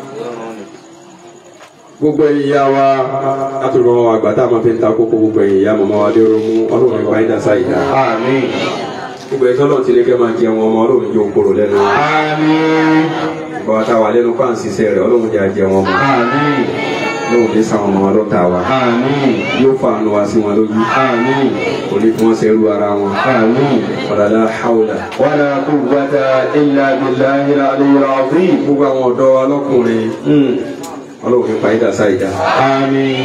Gbogbo ẹ̀yin ìyá wa látòrò wọn àgbà tá a máa fi ń ta kókó gbogbo ẹ̀yin ìyá màmá wa lérò mú Ọlọ́run ìgbà yín dásá ìdá. Àmín. Gbogbo ẹ̀ tọ́lọ̀ ti lé kẹ́ máa jẹun ọmọ Ọlọ́run yóò kúrò lẹ́nu. Àmín. Bàbá tá a wà lẹ́nu pàǹsí iṣẹ́ rẹ̀ Ọlọ́run jẹ́ àjẹun ọmọ. Àmín. lóun ní sáwọn ọmọ ọlọ́ta wa Àmín. yóò fa àánú wa sí wọn lójú Àmín. kò ní kí wọ́n ṣe rú ara wọn Àmín. wàlálà haúlà. ولا قوة إلا بالله العلي العظيم. gbogbo àwọn ọ̀dọ́ wa lọ́kùnrin ọlọ́run nípa ìdá sáìdá. Àmín.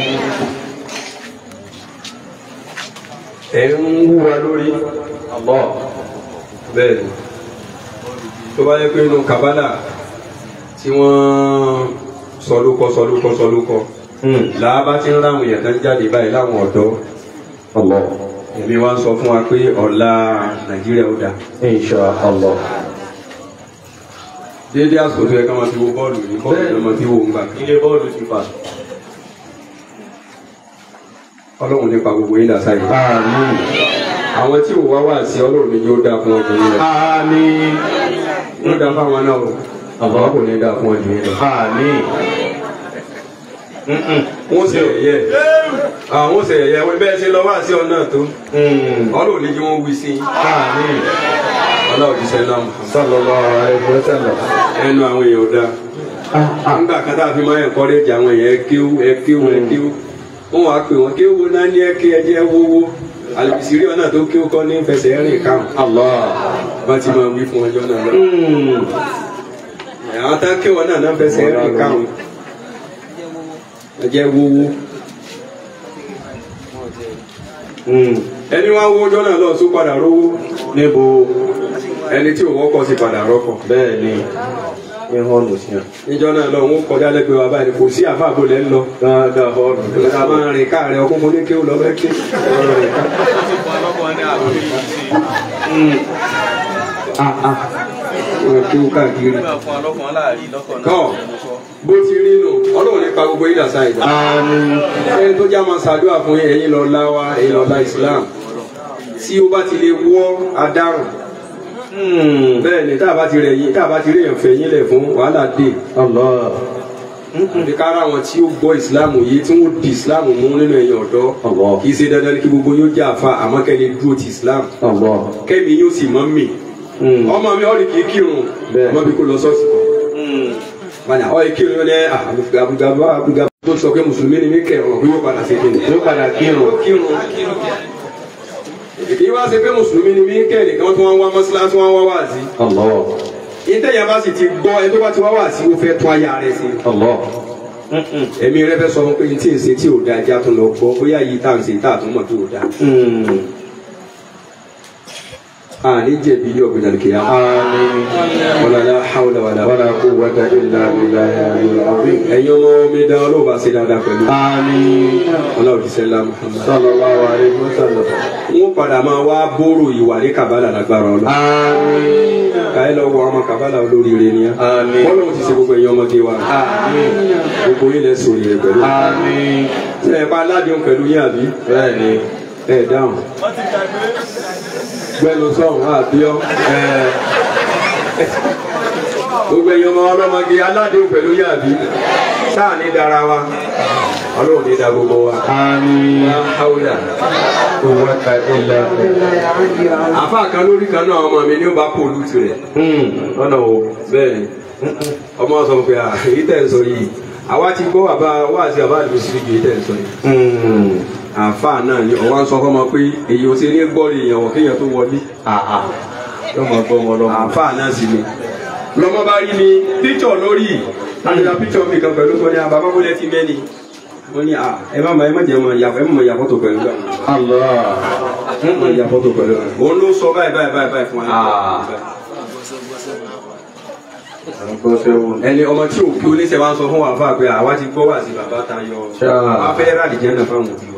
ẹ̀ ń wúwa lórí Allah bẹ́ẹ̀ ni tó bá yẹ pé inú kabala tí wọ́n sọlúkọ sọlúkọ sọlúkọ làá bá ti ń ráwọn èèyàn tán jáde báyìí láwọn ọ̀dọ́ Allah èmi wá ń sọ fún wa pé ọ̀la Nàìjíríà ó dáa. Insha Allah. déédéé àsìkò tó yẹ ká máa fi wo bọ́ọ̀lù ní bọ́ọ̀lù náà máa fi wo ńgbà ilé bọ́ọ̀lù ti fà. ọlọ́run nípa gbogbo yín dàsá yìí. Àmín. àwọn tí ò wá wá sí ọlọ́run ni yóò dáa fún ọdún yìí rẹ̀. Àmín. yóò dáa fáwọn náà o àwọn kò ní dáa fún ọdún yìí rẹ̀. Àmín. wọ́n ṣe ẹ̀yẹ àwọn ṣe ẹ̀yẹ wọ́n bẹ́ẹ̀ ṣe lọ wá sí ọ̀nà tó ọlọ́run ní kí wọ́n wí sí. Àmín. ọlọ́run ti sẹ́ńdá Sallallahu alaihi wasallam. ẹnu àwọn èèyàn dáa. nígbà kan tá a fi máa ń encourage àwọn èèyàn ẹkéwú ẹkéwú ẹkéwú wọn wàá pè wọn kéwú náà ní ẹké ẹjẹ wówó alùpùsìrí ọ̀nà tó kéwú kọ́ ní fẹsẹ̀ rìn káwọn. Allah. bá ti máa wí fún ọjọ́ náà lọ. àwọn tá kéwú náà náà fẹsẹ̀ rìn káwọn ẹjẹ wówó. ẹni wá wó ọjọ́ náà lọ sún padà rówó níbo ẹni tí òun kọ́ sí padà rọ́kọ̀. Bẹ́ẹ̀ ni ní họ́nù sí àn. níjọ́ náà lọ wọn kọjá lẹ́gbẹ̀ẹ́ wa báyìí kò sí àfáàbò lẹ́ ń lọ. Dáadáa họ́nù. ìgbà máa rìn káàrẹ̀ ọkùnrin mo ní kéwù lọ bẹ́ẹ̀ ké. wọn kéwù káàkiri. kọ́ bó ti rí nù ọlọ́run nípa gbogbo yìí dàsa ìdá. Àmín. ẹni tó já máa ṣàdúrà fún ẹ̀yin lọ́la wa ẹ̀yin lọ́la Islam tí ó bá ti lè wọ́ adarùn bẹ́ẹ̀ ni tá a bá ti rẹ̀ yín tá a bá ti rí èèyàn fẹ́ yín lẹ̀ fún wàhálà dé. Allah. ní kára àwọn tí ó gbọ́ ìsìláàmù yìí tí wọ́n di ìsìláàmù mú nínú ẹ̀yìn ọ̀dọ́ Allah. kì í ṣe dandan kí gbogbo yóò jẹ́ àfa àmọ́ kẹ́ni dúró ti ìsìláàmù Allah. kẹ́mi yóò sì mọ́ mi. ọmọ mi ọ̀rì kì í kírun Bẹ́ẹ̀. ọmọ mi kò lọ sọ́ọ̀sì kan. bàdà ọ̀rì kírun yóò lẹ́ àbùgàbà àbùgàbà tó sọ pé mùsùlùmí ni mí kẹ́ ọ̀rọ̀ pé yóò padà sí kí ni. Yóò padà kírun. yóò kírun. kì í wá ṣe pé mùsùlùmí ni mí kẹ́ nìkan tí wọ́n wá mọ́sálásí wọ́n wá wá sí. Allah. ìtẹ̀yà bá sì ti gbọ́ ẹ tó bá ti wá wá sí ó fẹ́ tún aya rẹ̀ sí. Allah. ẹ̀mí rẹ fẹ́ sọ fún pé tí n ṣe tí ò da ajá tó lọ gbọ́ bóyá yìí tá à ń ṣe tá à tún mọ̀ tó ò da. a ní jẹ̀bi ilé ọ̀gbìn àlùkè yá. Àmín. wàlálà hàwùlà wàlà. Wala quwwata illa billahi al-aliyyil azim. ẹ̀yin ọmọ mi dán ọlọ́ọ̀bá ṣe dáadáa pẹ̀lú. Àmín. ọlọ́ọ̀ ti sẹ́lá Muhammad. Sallallahu alaihi wasallam. wọ́n padà máa wá bóró ìwà ní kàbálà lágbára ọlọ́. Àmín. káyé lọ wọ ọmọ kàbálà olóríire ni á. Àmín. wọ́n lóun ti ṣe gbogbo ẹ̀yin ọmọdé wa. Àmín. gbogbo yín lẹ sòrì rẹ pẹ̀lú. Àmín. ṣe é pa aládùn pẹ̀lú yín àbí. Bẹ́ẹ̀ ni. ẹ dáhùn. gbẹnu sọ̀rọ̀ àbíọ́. gbogbo ẹ̀yin ọmọ ọlọ́mọge aládùn pẹ̀lú yín àbí. sáà ní dára wa ọlọ́run ní da gbogbo wa. Àmín. hawla Quwwata illa billah. àfa kan lórí kan náà ọmọ mi ní ó bá pòlù tirẹ̀. Lọ́nà wo? bẹ́ẹ̀ ni ọmọ sọ pé à èyí tẹ̀ ń sọ yìí àwa ti gbọ́ bàbá wá sí bàbá àdúgbò sí èyí tẹ̀ ń sọ yìí. àfa náà ni ọwọ́ ń sọ fọmọ pé èyí ò ṣe ní gbọ́rọ̀ èèyàn wọ̀ kéèyàn tó wọlé. Yóò máa gbọ́ wọn lọ́mọ. àfa náà sì ni lọ́mọ bá rí mi píkṣọ̀ lórí àdúrà píkṣọ̀ mi kan pẹ̀lú tó ní àbá bábólẹ̀ ti mẹ́ni wọ́n ní à ẹ má ma ẹ má jẹ́ mọ ìyàfọ́ ẹ má mọ ìyàfọ́ tó pẹ̀lú àwọn. Allah. ẹ má mọ ìyàfọ́ tó pẹ̀lú àwọn. òun ló sọ báyìí báyìí báyìí báyìí fún wa. ẹni ọmọ tí òkú oníṣẹ́ wa ń sọ fún wa fún wa pé àwa ti gbọ́ wá sí bàbá ta yọ wá fẹ́ rà dìjẹ́ náà fáwọn òbí wa.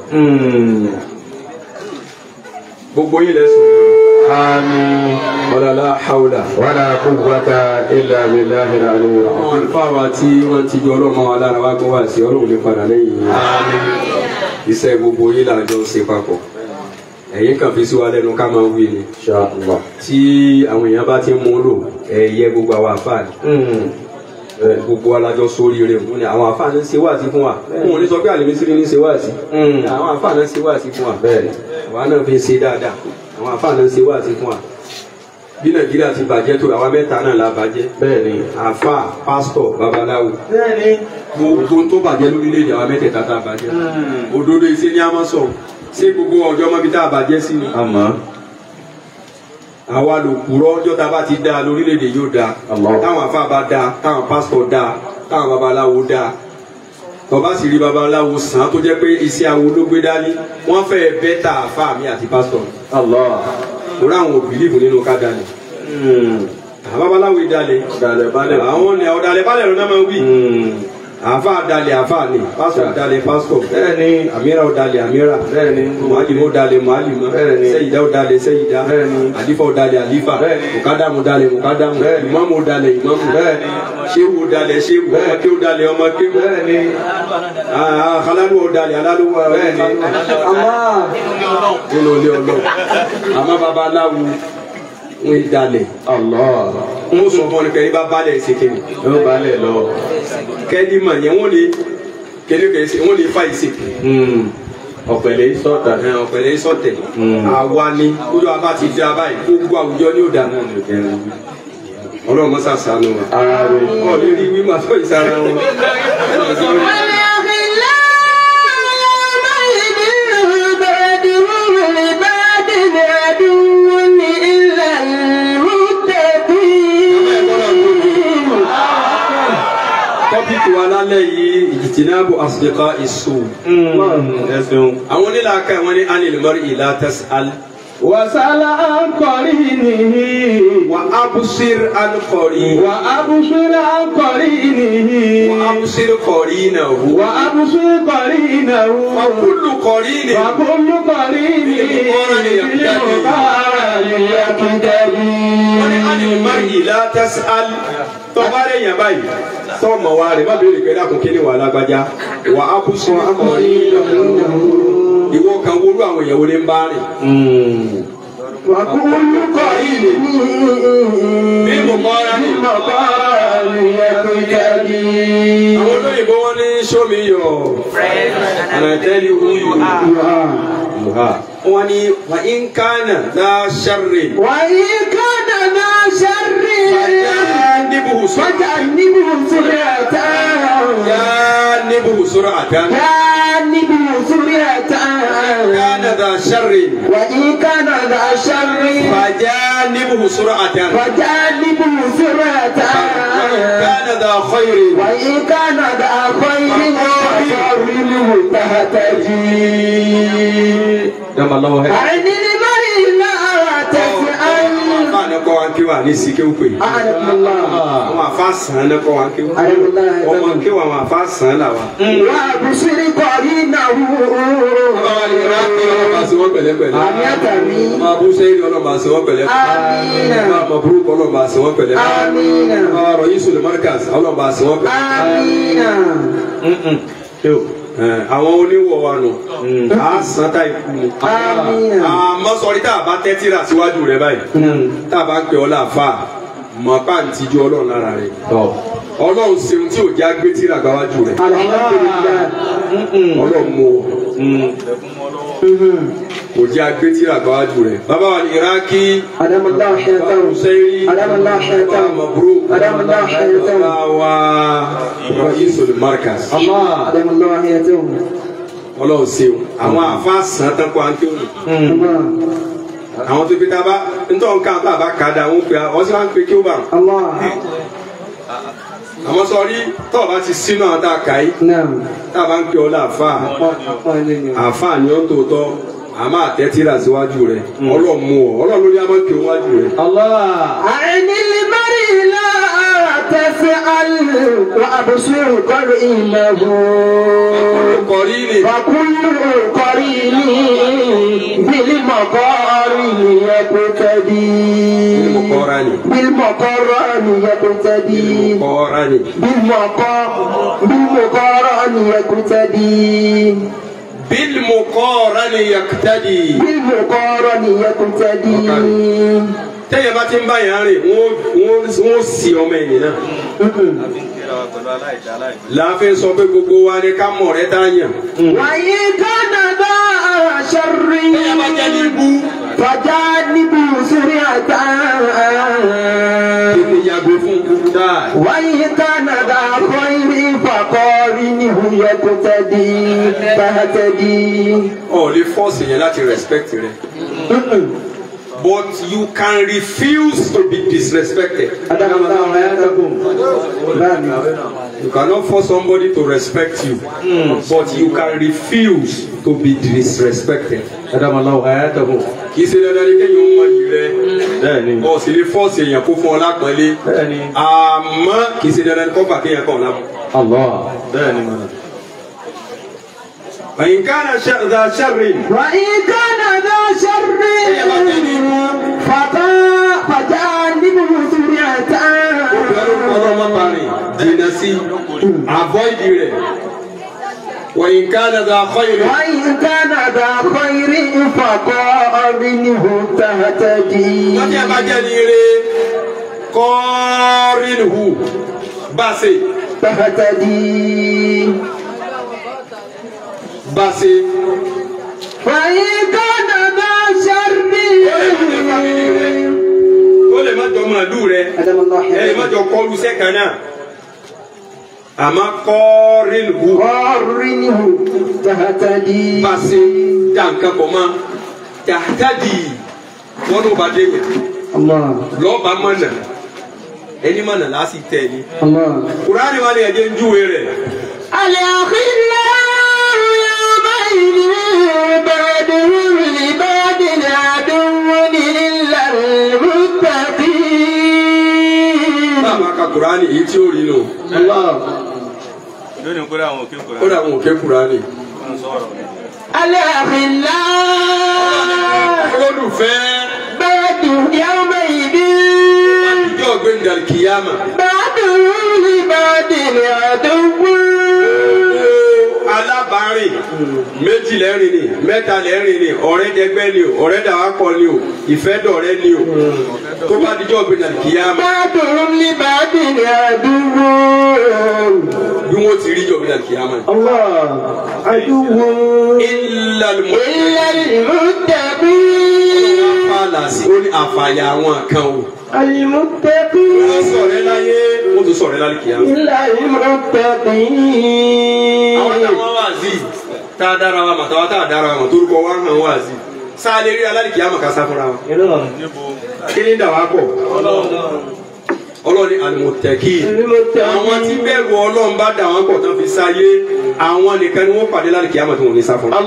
gbogbo yín lẹ́sùn. Àmín. wàlálà hawla. Wala quwwata illa billahi al-aliyyil azim. àwọn ìfáwa tí wọ́n ti jọ ọlọ́mọ wa lára wa gbọ́ wá sí ọlọ́run lè padà lẹ́yìn yìí. iṣẹ́ gbogbo yín làjọ ṣe papọ̀ ẹ̀yin kan fi sí wa lẹ́nu ká máa wí ni. Insha Allah. tí àwọn èèyàn bá ti ń mú lò ẹ̀yẹ gbogbo àwọn àfáàní gbogbo alájọ sórí rẹ̀ wọ́n ní àwọn àfáàní ń ṣe wáàsí fún wa wọn ò ní sọ pé àlèmísírí ní ṣe wáàsí àwọn àfáàní ń ṣe wáàsí fún wa bẹ́ẹ̀ àwa náà fi ń ṣe dáadáa àwọn àfáàní ń ṣe wáàsí fún wa bí Nàìjíríà ti bàjẹ́ tó àwa mẹ́ta náà la bàjẹ́ Bẹ́ẹ̀ ni. àfáà pásítọ̀ babaláwo Bẹ́ẹ̀ ni. gbogbo tó bàjẹ́ lórílẹ̀-èdè àwọn mẹ́tẹ̀ẹ̀ta tá a bàjẹ́ òdodo ìṣe ní àmọ́ sọ̀rọ̀ ṣé gbogbo ọjọ́ mọ́bi tá a bàjẹ́ sí ni. àmọ́ àwa lò kúrọ́ ọjọ́ tá a bá ti dá lórílẹ̀-èdè yóò dá táwọn afá bá dá táwọn pásítọ̀ dá táwọn babaláwo dá tọba sì rí babaláwo sàn tó jẹ́ pé iṣẹ́ awo ló gbé dání wọ́n fẹ́ bẹ́ ta àfá mi àti pásítọ̀ lórí àwọn òbílíìfù nínú ká dání àwọn babaláwo ìdálẹ̀ àwọn ni ọ̀dàlẹ̀ balẹ̀ lọ́nà máa ń wí àfá dalẹ̀ àfá ni pásítọ̀ dalẹ̀ pásítọ̀ bẹ́ẹ̀ni àmìrà ọ̀dàlẹ̀ àmìrà bẹ́ẹ̀ni mọ̀álìmọ̀ ọ̀dàlẹ̀ mọ̀álìmọ̀ sẹ́yìdá ọ̀dàlẹ̀ sẹ́yìdá àlífà ọ̀dàlẹ̀ àlífà mùkádàmù ọ̀dàlẹ̀ mùkádàmù ìmáàmù ọ̀dàlẹ̀ ìmáàmù ṣéwù ọ̀dàlẹ̀ ṣéwù ọmọké ọ̀dàlẹ̀ ọmọké àkàlálù ọ̀dàlẹ̀ alálù nínú ilé ọlọ́ àmọ́ babaláwo ń dalẹ̀ ń sọ fún ọ kẹ́ni bá balẹ̀ ṣe kéde ló balẹ̀ lọ kẹ́ni mà yẹn wọ́n lè kéde kẹ́sì wọ́n lè fa ìsèké ọ̀pẹ̀lẹ̀ sọ̀tà ọ̀pẹ̀lẹ̀ sọ̀tẹ̀ àwa ni kójú abá ti di abá yìí gbogbo àwùjọ ní òdà náà ní òkèrè ọlọ́run mọ́sá sànù wa ara rẹ̀ ọ̀ lè rí wí màá fọ́ ìsara wọn. tọ́pìkì wa lálẹ́ yìí ìjìtìnábù asdiqa isu. àwọn onílàákà wọn ní anil mar'i la tas'al. wasala an qarinihi. wa absir an qarini. wa absir an qarinihi. wa absir qarinahu. wa absir qarinahu. wa kullu qarini. wa kullu qarini. wọ́n ní anil mar'i la tas'al. tọ́ba rẹ̀ yàn báyìí sọ́ọ̀mọ̀ wa rẹ̀ má béèrè pé dákun kí ni wà lágbájá wà á bú sọ akọ̀rí ìwọ kan wúlò àwọn èèyàn wọlé ń bá rìn. wà á kú olùkọ́ yìí bí mo kọ́ ara ní. mo kọ́ ara ní ẹkùn jáde. àwọn olóyìnbó wọn ní show me your friend and I tell you who you are. wọ́n ní wà in kana dha sharri. wà in kana dha sharri. فجنبه سرعة جنبه سرعة جنبه سرعة كان ذا شر وإن كان ذا شر فجنبه سرعة فجنبه سرعة كان ذا خير وإن كان ذا خير فقربه تهتدي دم الله خير عن المرء لا تسأل ana kọ́ wa kéwà ní sikewu pé àwọn afa sàn án kọ́ wa kéwà ọmọ kéwà àwọn afa sàn án là wa. wà á bù sírí kọ́rí náà wú. ọlọ́ba sí wọn pẹ̀lẹ́pẹ̀lẹ́. àmì àtàmì. ọmọ abú sẹ́yìn ọlọ́ba sí wọn pẹ̀lẹ́pẹ̀lẹ́. àmín. ọmọ burúkú ọlọ́ba sí wọn pẹ̀lẹ́pẹ̀lẹ́. àmín. ọmọ Ra'isul Markaz ọlọ́ba sí wọn pẹ̀lẹ́pẹ̀lẹ́. àmín. àwọn oníwọ̀ wa nù á san tá ikú ni. àmọ́ sọrí tá a bá tẹ́tí rà síwájú rẹ báyìí tá a bá ń pè ọ́ láàfà mọ̀ pàǹtí ju ọlọ́run lára rẹ̀ ọlọ́run ṣeun tí ò já gbé tíra gbáwájú rẹ̀ ọlọ́run mú o kò jẹ́ agbé tíra gbáwájú rẹ̀ bàbá wa ní iraki adamallah hayatahu sẹ́yìn adamallah hayatahu maburu adamallah hayatahu bàbá wa Ra'isul Markaz adamallah hayatahu ọlọ́run ṣeun àwọn àfa sàn tán kó à ń kéwòn àwọn tó fi tábà ntọ́ nǹkan bá bá kàdá wọn pé ọ sí wọn pé kí ó bá àmọ́ sọrí tó o bá ti sínú àwọn tá a kà yí tá a bá ń pè ọ́ láàfà àfà ni ó tòótọ́ àmọ́ àtẹ́tíra síwájú rẹ̀ ọlọ́run mú ọ ọlọ́run ló ní a máa ń pè wájú rẹ̀. àìní mari la tẹsẹ̀ alẹ́ wa àbùsùn kọ́rí ìlẹ̀bù. kọ́rí ni. wàkúlù kọ́rí ni bílímọ̀kọ́rí ni ẹ̀kú tẹ̀bí. bílímọ̀kọ́ra ni. bílímọ̀kọ́ra ni ẹ̀kú tẹ̀bí. bílímọ̀kọ́ra ni. bílímọ̀kọ́ bílímọ̀kọ́ra ni ẹ̀kú tẹ̀bí. بالمقارن يقتدي بالمقارن يقتدي tẹ́yẹ̀ bá ti ń bá yàrá rẹ̀ wọ́n sì ọmọ ẹ̀yìn náà. láàfin sọ pé gbogbo wa ni ká mọ̀ rẹ́ tá a yàn. wàyí kánà bá aṣọ́rí. tẹ́yẹ̀ bá jẹ́ níbú. fàjà níbú sírí àtà. kí ni yàgò fún kúkú dáa. wàyí kánà bá kọ́ irí fàkọ́ تقتدي تهتدي. Oh, lè force yẹn láti respect rẹ. But you can refuse to be disrespected. You cannot force somebody to respect you, mm. but you can refuse to be disrespected. Kì í ṣe dandan ni kéèyàn mọ iyì rẹ. Ó sì lè force èèyàn kó fún ọ lápọ́nlé. Àmọ́ kì í ṣe dandan ni kó fà kéèyàn kàn lápò. وإن كان ذا شر وإن كان ذا شر فجانبه سريعة. avoid it. وإن كان ذا خير وإن كان ذا خير فقارنه تهتدي. قارنه باسي تهتدي. Basi. وإن كان ذا شر ó lè má jọ màálù rẹ ẹ má jọ kọlu sẹ́kàn náà àmọ́ kọ́rìnhù قارنه تهتدي. Basi dá nǹkan pọ̀ mọ́ tàhtádì wọn ló bá dé yẹn lọ́ọ̀bà mọ̀nà ẹni mọ̀nà láti tẹ̀ ní. Kùránì wà ní ẹ̀jẹ̀ ń júwe rẹ̀. الأخلاء يومئذ بعضهم لبعض عدو إلا المتقين. Bàbá ka Kùránì yìí tí ó rí lò. lónìí kó dà wọn òkè Kùránì. Ó dà wọn òkè Kùránì. الأخلاء olólùfẹ́ بعض يومئذ ìjọ gbẹ̀ngàn kìyàmà. بعضهم لبعض عدو. Alábàárìn méjì lẹ́rìn ni mẹ́ta lẹ́rìn ni ọ̀rẹ́ dẹgbẹ́ ni o ọ̀rẹ́ dàwákọ̀ ni o ìfẹ́ dọ̀rẹ́ ni o tó bá dijọ́ gbẹ̀dẹ̀ kìyàmá. بعضهم لبعض عدو. bí wọ́n ti rí jọ gbẹ̀dẹ̀ kìyàmá. عدو إلا إلا المتقين. المتقين. Fàlà sí ó ní àfàyà àwọn kan o. المتقين. Wọ́n sọ̀rẹ́ láyé wọ́n tún sọ̀rẹ́ lálẹ́ kìyàmá. إلا المتقين. Àwọn táwọn wà sí tá a dára wa mà táwa tá a dára wa mà torúkọ wa hàn wá sí. Sáà lè rí alálẹ́ kìyàmá ká sá fúnra wa. Kí ni dà wá pọ̀? Ọlọ́run ní àlùmọ̀tẹ́kì. Àwọn tí bẹ̀rù Ọlọ́run bá dà wọ́n pọ̀ tán fi sáyé àwọn nìkan ni wọ́n pàdé lálẹ́ kìyàmá tí wọ́n ní sá fún.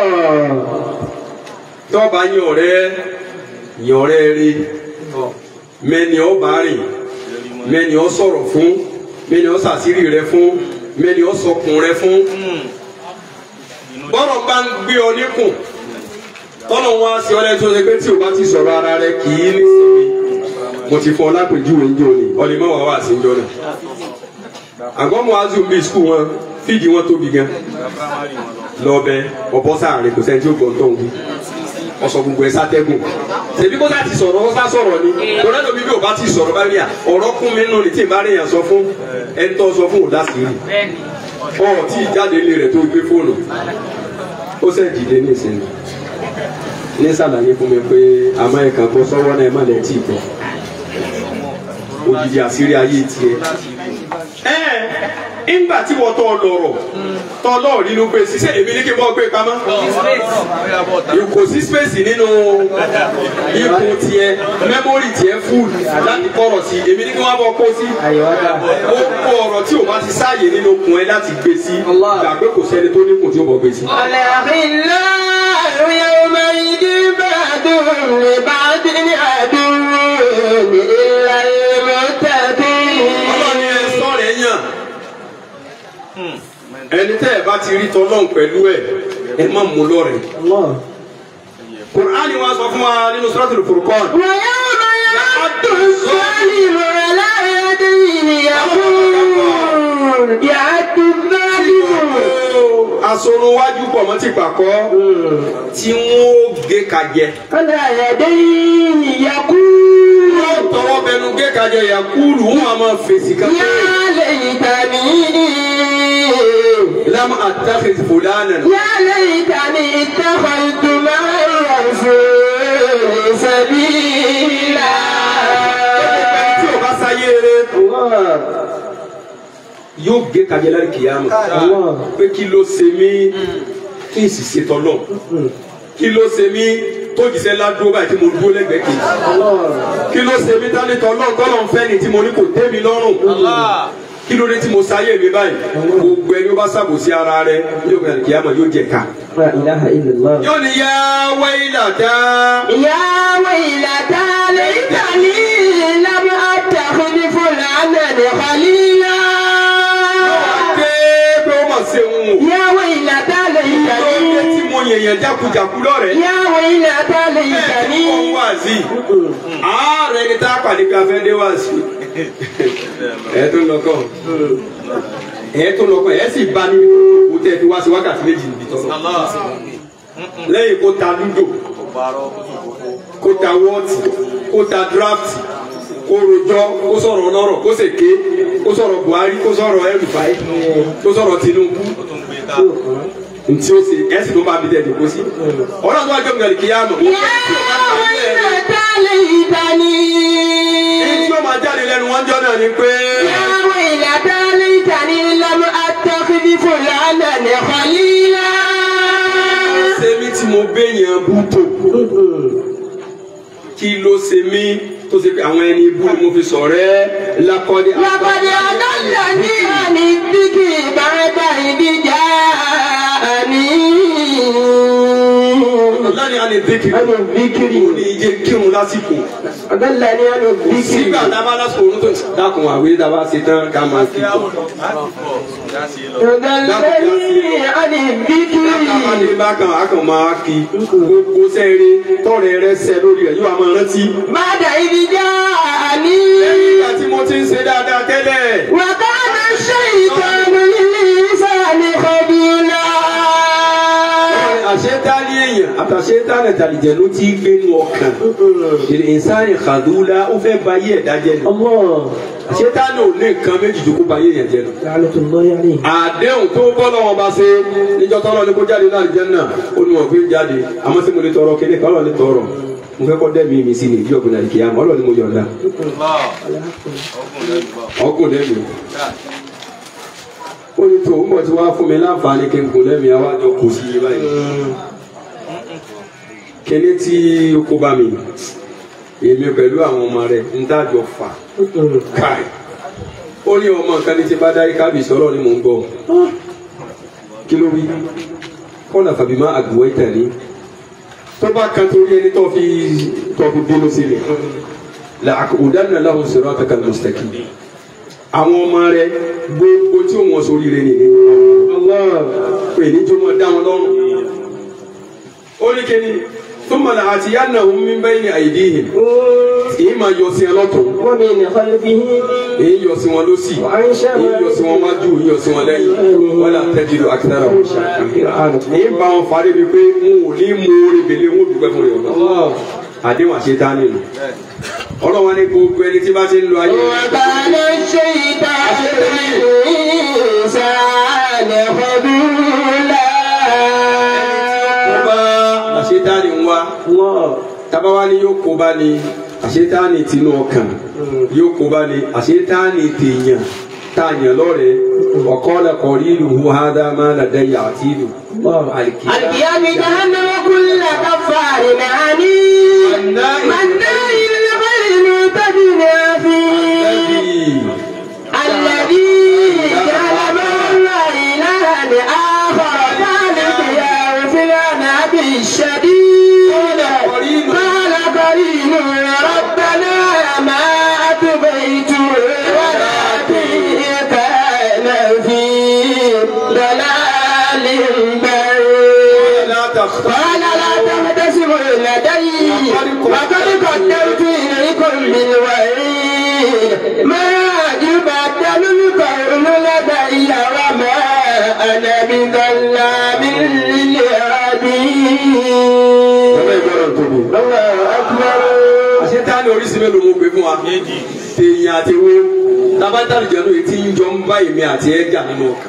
Tọ́ba yín ọ̀rẹ́ yín ọ̀rẹ́ rí mẹ́ni ọ bá rìn mẹ́ni ọ sọ̀rọ̀ fún mẹ́ni ọ sàṣírí rẹ fún mẹ́ni ọ sọkùn rẹ fún. Bọ́rọ̀ bá ń gbé ọ níkùn tọ́nà wọn á sí ọ lẹ́tọ́ ṣe pé tí o bá ti sọ̀rọ̀ ara rẹ kì í ní sinmi. Mo ti fọ lápèjúwe ńjọ ni ọlẹ́mọ̀ wà wá sí ńjọ náà. Àgọ́mọ̀ azum bíi skul wọn fídì wọn tóbi gan. Lọ́bẹ̀ ọ̀bọ sáàrin kò sẹ́ni tí ó gbọ́n tó ń wí. Ọ̀sọ̀ gbogbo ẹ̀ sátẹ́gùn. Ṣèbí kó sá ti sọ̀rọ̀ ó sá sọ̀rọ̀ ni. Lọ́dọ̀ lóbi bí o bá ti sọ̀rọ̀ bá rí à ọ̀rọ̀ kún mi nù ní tí ì bá rí yàn sọ fún ẹni tó sọ fún òdà sí rí. Ọ̀ tí ìjáde ilé rẹ̀ tó gbé fóònù. Ó sẹ́ dìde ní ìsinmi. Ní sàlàyé fún mi pé àmọ́ ẹ̀ka bọ́ sọ́wọ́ náà ẹ má lẹ́ tí ì bọ̀. Òjijì àṣírí ayé tiẹ̀. Ẹ ńgbà tí wọ́n tọ́ lọ̀rọ̀ tọ́ lọ́ọ̀ nínú pé ṣiṣẹ́ èmi ní kí n bọ́ gbé pamọ́. Kò sí space nínú ikùn tiẹ̀ mẹ́mórì tiẹ̀ fúl láti kọ̀rọ̀ sí èmi ní kí wọ́n bọ́ kó sí. Ó kó ọ̀rọ̀ tí o bá ti sáàyè nínú okùn ẹ láti gbé sí gbà pé kò sẹ́ni tó níkùn tí ó bọ̀ gbé sí. الأخلاء يومئذ بعضهم لبعض عدو إلا المتقين. Ọlọ́ni ẹ sọ̀rọ̀ ẹ̀yàn ẹni tẹ́ ẹ bá ti rí tọ́lọ́hùn pẹ̀lú ẹ̀ ẹ má mú lọ́rẹ̀. Kùránì wa sọ fún wa nínú Suratul Furqan. ويوم يعض الظالم على يديه يقول يعد الظالم. Asorun wájú pọ̀ mọ́ ti pàkọ́ tí wọ́n gé kajẹ. على يديه يقول Wọ́n tọwọ́ bẹnu gé kajẹ yakulu wọn a máa fèsì kan. يا ليتني Lam attakhidh fulanan. يا ليتني اتخذت مع الرسول سبيلا. Tí o bá sáyé rẹ̀ yóò gé kajẹ láti kìyàmù pé kí ló ṣe mí kí n sì ṣe tọ́lọ̀ kí ló ṣe mí tó jìṣẹ́ ládùúgbò báyìí tí mo dúró lẹ́gbẹ̀ẹ́ kejì kí ló ṣe mí tání tọ́lọ̀ tọ́lọ̀ ń fẹ́ ni tí mo ní kò tẹ́ mi lọ́rùn kí ló dé tí mo sáyé mi báyìí gbogbo ẹni ó bá ṣàbòsí ara rẹ̀ yóò gbé kìyàmù yóò jẹ ká. La ilaha illallah. yóò ní yá waylata. Ya waylata laytani lam attakhidh fulanan khalila. Ya waylata laytani. Yóò tí mo yẹ̀yẹ̀ jákujàku lọ́rẹ̀. Ya waylata laytani. Ẹ ti kọ́ wá sí. Ààrẹ ni tá a pàdé ká fẹ́ dé wá sí. Ẹ tó lọ kọ́. Ẹ tó lọ kọ́ ẹ sì bá ní kó tẹ́ fi wá sí wákàtí méjì níbi tọ́lọ́. Lẹ́yìn kó ta lúdò, kó ta wọ́ọ̀tì, kó ta dráfìtì, kó rojọ́, kó sọ̀rọ̀ ọlọ́rọ̀, kó sèké, kó sọ̀rọ̀ Buhari, kó sọ̀rọ̀ El-Rufai, kó sọ̀rọ̀ Tinubu. Ntí o ṣe ẹ̀sìn tó bá bi dẹ̀ dùkú sí. Ọlọ́run tó wá jọ ngàlì kìí àmọ̀. Ya waylata laytani. Èyí tí ó máa jáde lẹ́nu wọn jọ náà ni pé. Ya waylata laytani lam attakhidh fulanan khalila. Ṣé mi tí mo béèyàn bú tó? Kí ló ṣe mí tó ṣe pé àwọn ẹni ibú ni mo fi sọ̀rọ̀ ẹ́ lakọ́dé. Lakọ́dé adallani ani dhikri ba'da idh ja'ani. Lani ani dhikri. Ani dhikri. Ó ní ìjẹ kírun lásìkò. Adallani ani dhikri. Sígbà tá a bá lásìkò òun tó dákun àwé tá a bá ṣe tán ká máa kí kọ. Adallani ani dhikri. Káàkiri bá kan àkàn máa kí gbogbo sẹ́ẹ̀rẹ́ tọ́rẹ̀ rẹ sẹ́ lórí rẹ̀ yóò máa rántí. Ba'da idh ja'ani. Lẹ́yìn ìgbà tí mo ti ń ṣe dáadáa tẹ́lẹ̀. Wa kana ash-shaytanu lil-insani khadula. Àṣetáni èèyàn àtàṣetáni àtàlìjẹ̀nu ti gbénu ọkàn. Ìsáni khadula ó fẹ́ ba ayé ẹ̀dá jẹ́ ni. Àṣetáni ò ní nǹkan méjì tó kó ba ayé yẹn jẹ́ ni. Àdéhùn tó bọ́ lọ́wọ́ bá ṣe níjọ́ tọ́lọ́ ní kó jáde náà jẹ́ náà ó ní wọn fi jáde àmọ́ sí mo lè tọrọ kíní kan ọlọ́ọ̀ni tọrọ mo fẹ́ kọ́ dẹ́mi mi sí ni ìdí ọ̀gbìn àdìkì àmọ́ ọlọ́ọ̀ni mo yọ̀ǹda. ọkùn dẹ́mi ó ní tó ń bọ̀ tí wàá fún mi láǹfààní kí n kò dẹ́mi àwájọ kò sí yé báyìí. kíní tí ó kó bá mi èmi pẹ̀lú àwọn ọmọ rẹ̀ ń dájọ́ fà káì ó ní ọmọ nǹkan ní ti bá dárí kábíyèsí ọlọ́ọ̀ ni mò ń gbọ́ kí ló wí kọ́nà fàbímá àgùwẹ́ tẹ̀lé tó bá kan torí ẹni tó fi tó fi bínú sí mi la àkùdánù lahum siratakal mustaqim àwọn ọmọ rẹ gbogbo tí wọn sórí rẹ nìyẹn pé ní jọmọ dá wọn lọ́rùn ó ní kíni thumma la'atiyannahum min bayni aydihim èyí máa yọ sí ẹ lọ́tọ̀ èyí yọ sí wọn lọ́sì èyí yọ sí wọn wájú èyí yọ sí wọn lẹ́yìn wala tajidu aktharahum shakirin èyí bá wọn parí mi pé n ò ní mú orí bèlè n ò dúpẹ́ fún rẹ̀ ọ̀dọ́ àdéhùn àṣetánì nù ọlọ́wọ́ ní gbogbo ẹni tí bá ti ń lo ayé. Ọ̀bàlá ṣe ìtàkùn ìsàlẹ̀ ọdúnlá. Ọba àṣetánì ń wá. Tábàwá ni yóò kó bá ní àṣetánì tinú ọkàn. Yóò kó bá ní àṣetánì tèèyàn tààyàn lọ́rẹ̀ẹ́. Ọ̀kọ́lá kọ̀rí ìlú hu hádá máa nà dẹ́yà àti ìlú. Àlùkìyámi jahannama kulla kaffarin anim. Manna'in lil-khayri mu'tadin athim. Alladhi ja'ala ma'a ilahan akhar thalithahu fil 'adhabi ash-shadid. Qala qarinu rabbana ma atbaytuhu walakin kana fi dalalin ba'id. Qala la tahtasibu ladayya وقد قدمت إليكم بالوعيد ما يبدل القول لدي وما أنا بظلام للعبيد. الله أكبر. àṣetánì oríṣi mélòó mo pè fún wa. èèyàn àti wo tábàtàlì jẹ́ lóye tí ń jọ ń bá èmi àti ẹ̀ jà nínú ọkàn.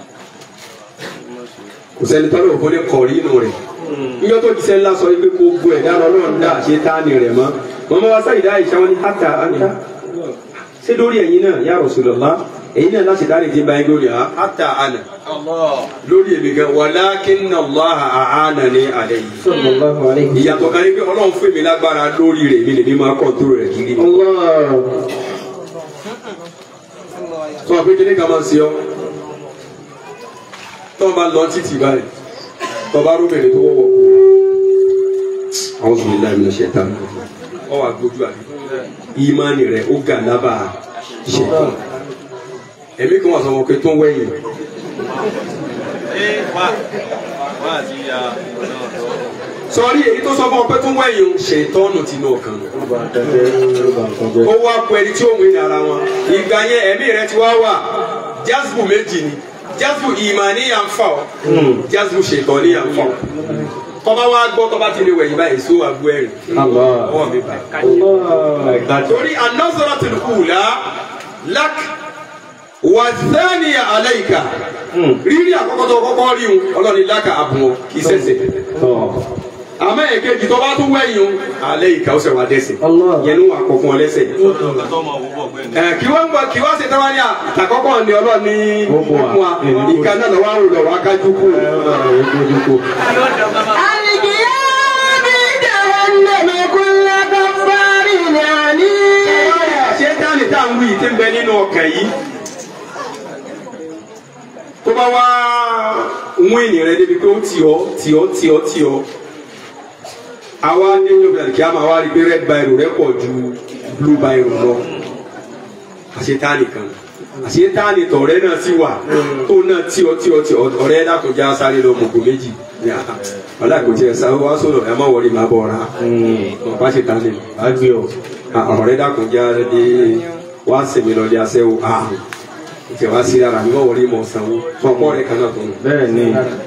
kò sẹ́ni tọ́lọ̀ òfin ní kọ̀ọ̀rí inú rẹ̀. Iyọ́ tó ti sẹ́ ńlá sọ pé gbogbo ẹ̀dá ọlọ́run dá àṣetánì rẹ̀ mọ́. Màmá wa sáyidá ìṣá wọn ní hàtà àná. Ṣé lórí ẹ̀yin náà ya Rasulullah? èyí náà láti dárí ti báyìí lórí àtà àná lórí èmi gan walakinna Allaha a'anani alayhi. sallallahu alayhi. ìyàtọ̀ kan ní pé ọlọ́run fún mi lágbára lórí rẹ̀ mi lè ní máa kọ́ńtúrò rẹ̀ kiri. tó a pé kíní kan máa ń ṣe ọ́ tó o bá lọ títì báyìí tó o bá róbìnrin tó wọ́wọ́ kú a'udhu billahi minash shaitani ọ wà gbójú àbí ìmánì rẹ̀ ó gà lábàá ṣètò ẹ̀mí kan wà sọ̀rọ̀ pé tó ń wẹ̀yìn. sọrí èyí tó sọ fún ọ pé tó ń wẹ̀yìn ṣètọ́nù tinú ọkàn ó wá pọ̀ ẹni tí ó wìn ara wọn ìgbà yẹn ẹ̀mí rẹ̀ ti wá wà jásbù méjì ni jásbù ìmánìyà ń fà ọ́ jásbù ṣètọ́níyà ń fà ọ́ tọ́ba wa gbọ́ tọ́ba ti lè wẹ̀yìn báyìí sọ àgbo ẹ̀rìn ọwọ́ mi báyìí. torí an-nazratul ula lak wa thaniya alayka rírí àkọ́kọ́ tó kọ́kọ́ rí un ọlọ́ni láka àbùn kì í ṣẹ̀ṣẹ̀ àmọ́ èkejì tó bá tún wẹ̀yìn un alayka ó sì wá dẹ́ṣẹ̀ yẹn ní wà kọ̀ọ̀kan lẹ́sẹ̀. kí wọ́n gbọ́ kí wọ́n ṣe tẹ́wá ní àkọ́kọ́ ni ọlọ́ni fún wa ìka náà lọ́wọ́ àrùn lọ́wọ́ akájú kú. ṣétáàni tá à ń wí tí ń bẹ nínú ọkàn yìí tó bá wá wọ́n ènìyàn rẹ débi pé ó tì ọ́ tì ọ́ tì ọ́ tì ọ́ àwa ní yorùbá kí a máa wá rí pé red biro rẹ pọ̀ ju blue biro lọ àṣetáàni kan àṣetáàni tọ̀rẹ́ náà sì wà tó náà tì ọ́ tì ọ́ tì ọ́ ọ̀rẹ́ dàkúnjá sáré lọ mọ̀gbọ́n méjì wàlá kò tiẹ̀ sá wá sọ̀rọ̀ ẹ̀ má wọlé má bọ̀ ra ọ̀pá àṣetáàni àgbẹ̀ ọ̀ ọ̀rẹ́ dàkúnjá dé wá sèmi lọ́ọ́ di aṣẹ́wó ìtẹ̀ wá sí ara mi wọ́n wọlé mọ̀ sanwó fún ọ̀pọ̀ rẹ̀ kan náà tó ń. bẹ́ẹ̀ ni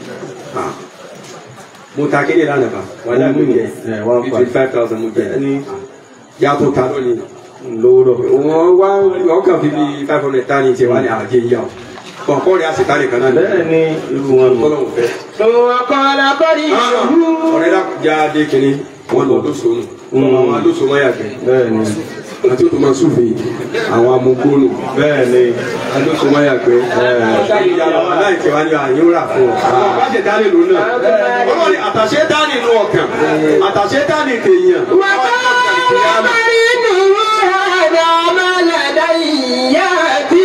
mo ta kéde lánàá bá wà láàbù yẹ fifty five thousand mo jẹ yàtọ̀ ta lónìí lówó wọ́n wá ọkàn fi bí five hundred ta ni tiẹ̀ wá ní àjẹ yíyá o fún ọ̀pọ̀ rẹ̀ àṣetá nìkan náà. bẹ́ẹ̀ ni irú wọn lọ. kọ́lọ́ fẹ́. Tọ́kọ̀lá kọ́rí ìlú. ọ̀rẹ́ dàkúnjá dé kínní wọ́n lọ lóṣooṣù àwọn alóṣòwò yàgbẹ́. bẹ́ẹ̀ ni àti òtún máa súnfì àwọn amúgbónù. bẹ́ẹ̀ ni alóṣòwò yàgbẹ́. aláìsí wa ni àyè ń rà fún ọ. àbájẹ dání ló náà ọlọ́ni àtàṣe dání ló ọkàn àtàṣe dání tèèyàn. wà á bá rí nìyí àdá mọ́lẹ̀dá ìyá tí.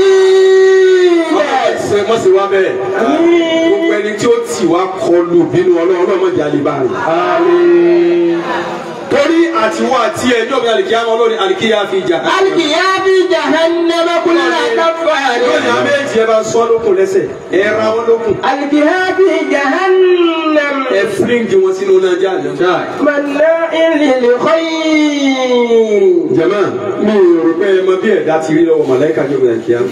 mọ̀ sí wa bẹ́ẹ̀ gbogbo ẹni tí ó tì wá kọlù bínú ọlọ́run ọlọ́mọdé àlebá rẹ̀. torí àtiwọ́ àti ẹjọ́ bí alikiyama olórí alikiya fi jà. alikiya fi jahannama kulla kaffari. lónìí àméjì ẹ bá sọ lókun lẹ́sẹ̀ ẹ ra wọn lókun. alikiya fi jahannam. ẹ fíríǹgì wọn sínú náà jáde. manna'in lil khayr. jama mi ò rò pé ẹ mọ bí ẹ̀dá ti rí lọ́wọ́ màláíkà jọ bí alikiyama.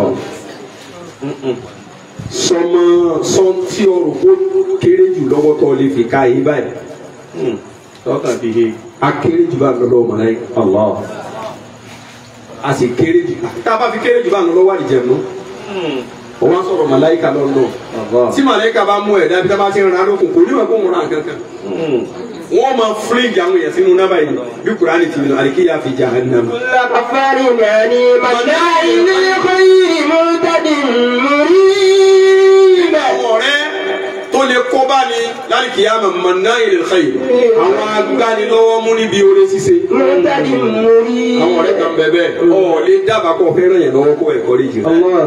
sọmọ sọntí ọrọ kó kéré jù lọ́wọ́ tó lè fi ká yí báyìí. tọ́kàn fi he. a kéré jù bá ń lọ lọ́wọ́ màláíkà. Allah. a sì kéré jù. tá a bá fi kéré jù bá ń lọ lọ́wọ́ àdìjẹ̀nu. o wá sọ̀rọ̀ màláíkà lọ́nà. tí màláíkà bá mú ẹ̀dá bí tá a bá ti rìn lókun kò níwọ̀n kó ń ràn kankan. wọ́n máa fíríǹgì àwọn èèyàn sínú náà báyìí bí Kùránì ti nù alikiya fi jahannam. kulla kaffarin yani manna'in lil khayri mu'tadin murib. àwọn ọ̀rẹ́ tó lè kó bá ní lálìkìyàmà manna'in lil khayr àwọn agbánilọ́wọ́ mú níbi oore ṣíṣe. mu'tadin murib. àwọn ọ̀rẹ́ kan bẹ̀ bẹ́ẹ̀ ọ̀ lè dábàá kó fẹ́ràn yẹn lọ́wọ́ kó ẹ̀kọ́ rí jù.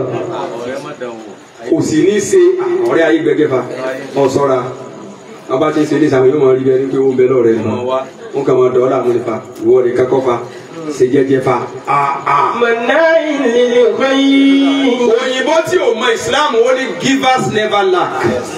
kò sì ní í ṣe ọ̀rẹ́ ayé gbẹgẹ́fà ọ̀ṣọ́ra ọba tí ń ṣe ní sàmì yóò máa rí bẹ́ẹ̀ ní pé ó ń bẹ lọ́rẹ̀ ẹ̀ náà wọn kà máa dọ̀ọ́lá mú nípa ìwọ rẹ̀ kakọ́ fa ṣe jẹ́jẹ́ fa. manna'in lil khayr. òyìnbó tí ò mọ ìsìláàmù ó ní givers never lack.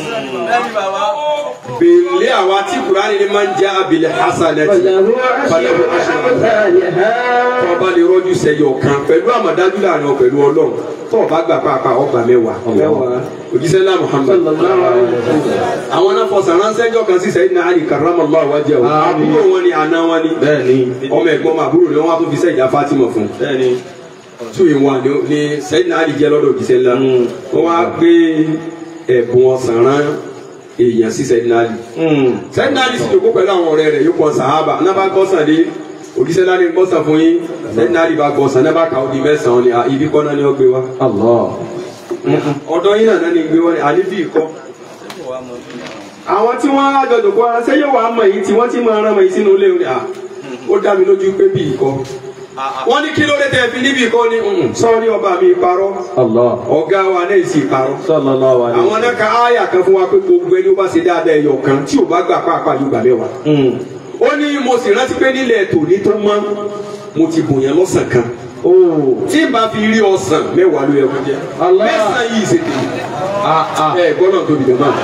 bèèlè àwa tí Kùránì ni máa ń jẹ́ abilẹ̀ hasanati falahu ashruha. tọ́ba lè rọ́jú sẹ́yọ̀ kan pẹ̀lú àmọ̀dájú láàrin ọ pẹ̀lú Ọlọ́run tọ́ọ̀ bá gbà pàápàá ọgbà mẹ́wàá. òjíṣẹ́ ńlá Muhammad àwọn náà fọsàn ránṣẹ́jọ́ kan sí Sayyidina Ali karramallahu wajhahu àbúrò wọn ni àná wọn ni ọmọ ẹ̀gbọ́n ma àbúrò ni wọn wá tó fi Sayyida Fatima fún two in one ni Sayyidina Ali jẹ́ lọ́dọ̀ òjíṣẹ́ ńlá wọn wá gbé ẹ̀bùn ọ̀sán rán èèyàn sí Sayyidina Ali Sayyidina Ali sì dòkó pẹ̀lú àwọn ọ̀rẹ́ rẹ̀ yóò pọ̀ sàhábà náà bá gbọ́sàn dé òjíṣẹ́ ńlá ní gbọ́sàn fún yín sẹ́yìn náà ìbá gbọ́ sàn náà bá kà ó di mẹ́sàn-án ni ibi kọ́ náà ni ó gbé wá. ọ̀dọ́ yín náà ni gbé wá ni àní bí kọ́. àwọn tí wọ́n á jọjọ kó ara sẹ́yìn wàá mọ̀ yìí tí wọ́n ti máa rán mọ̀ yìí sínú ilé rẹ̀ à ó dá mi lójú pé bí kọ́. wọ́n ní kí ló dé tẹ́ fi níbi kọ́ ni sọ́ọ́ni ọba mi parọ́ ọ̀gá wa náà sì parọ́. àwọn náà ka áyà kan fún wa pé gbogbo ẹni ó bá ṣe dáadáa ẹyọ kan tí ò bá gbà pàápàá yóò gbà mẹ́wàá. ó ní mo sì rántí pé nílẹ̀ tòní tó mọ́ mo ti bòyàn lọ́sàn kan tí n bá fi rí ọsàn mẹ́wàá ló yẹ kó jẹ mẹ́sàn yìí ṣe tèmi ẹ gbọ́dọ̀ tóbi dẹ̀ máa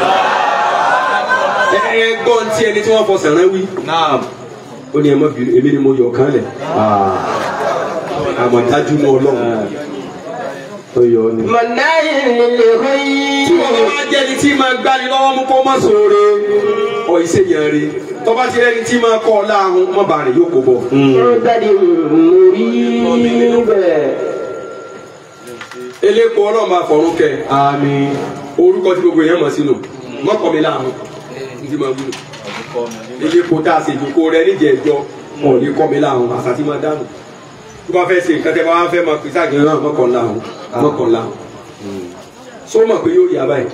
ẹ gbọ́ ntí ẹni tí wọ́n fọsàn rán wí ó ní ẹ mọ́ bìrì èmi ni mo yọ̀ kán lẹ̀ àmọ̀dájú náà ọlọ́run tó yọ ọ́ ni. mọ̀náyì nílé hóyí. tí wọ́n bá jẹ́ ẹni tí máa gbani lọ́wọ́ mú kó má sóore ọ̀ ìṣèyàn rẹ̀ tọ́ba ti rẹ́ni tí máa kọ́ ọ láàrún mọ́ bàrẹ̀ yóò kó bọ̀. ọ̀gbẹ́ni mórí bẹ́ẹ̀. eléko ọlọ́run máa fọ̀rún kẹ. àmín. orúkọ tí gbogbo èèyàn mọ̀ sínú mọ́kàn mi láàrún ní máa wúlò. eléko tá a ṣe ìdókò rẹ níjẹ̀ ẹjọ́ ọ̀ ní kọ́ mi láàrún àṣà tí máa dánù. tó bá fẹ́ ṣe nǹkan tẹ́ bá wá fẹ́ máa pèsè àgbẹ̀ náà mọ́kàn láàrún mọ́kàn láàrún. sọ ma pé yóò yá báyìí.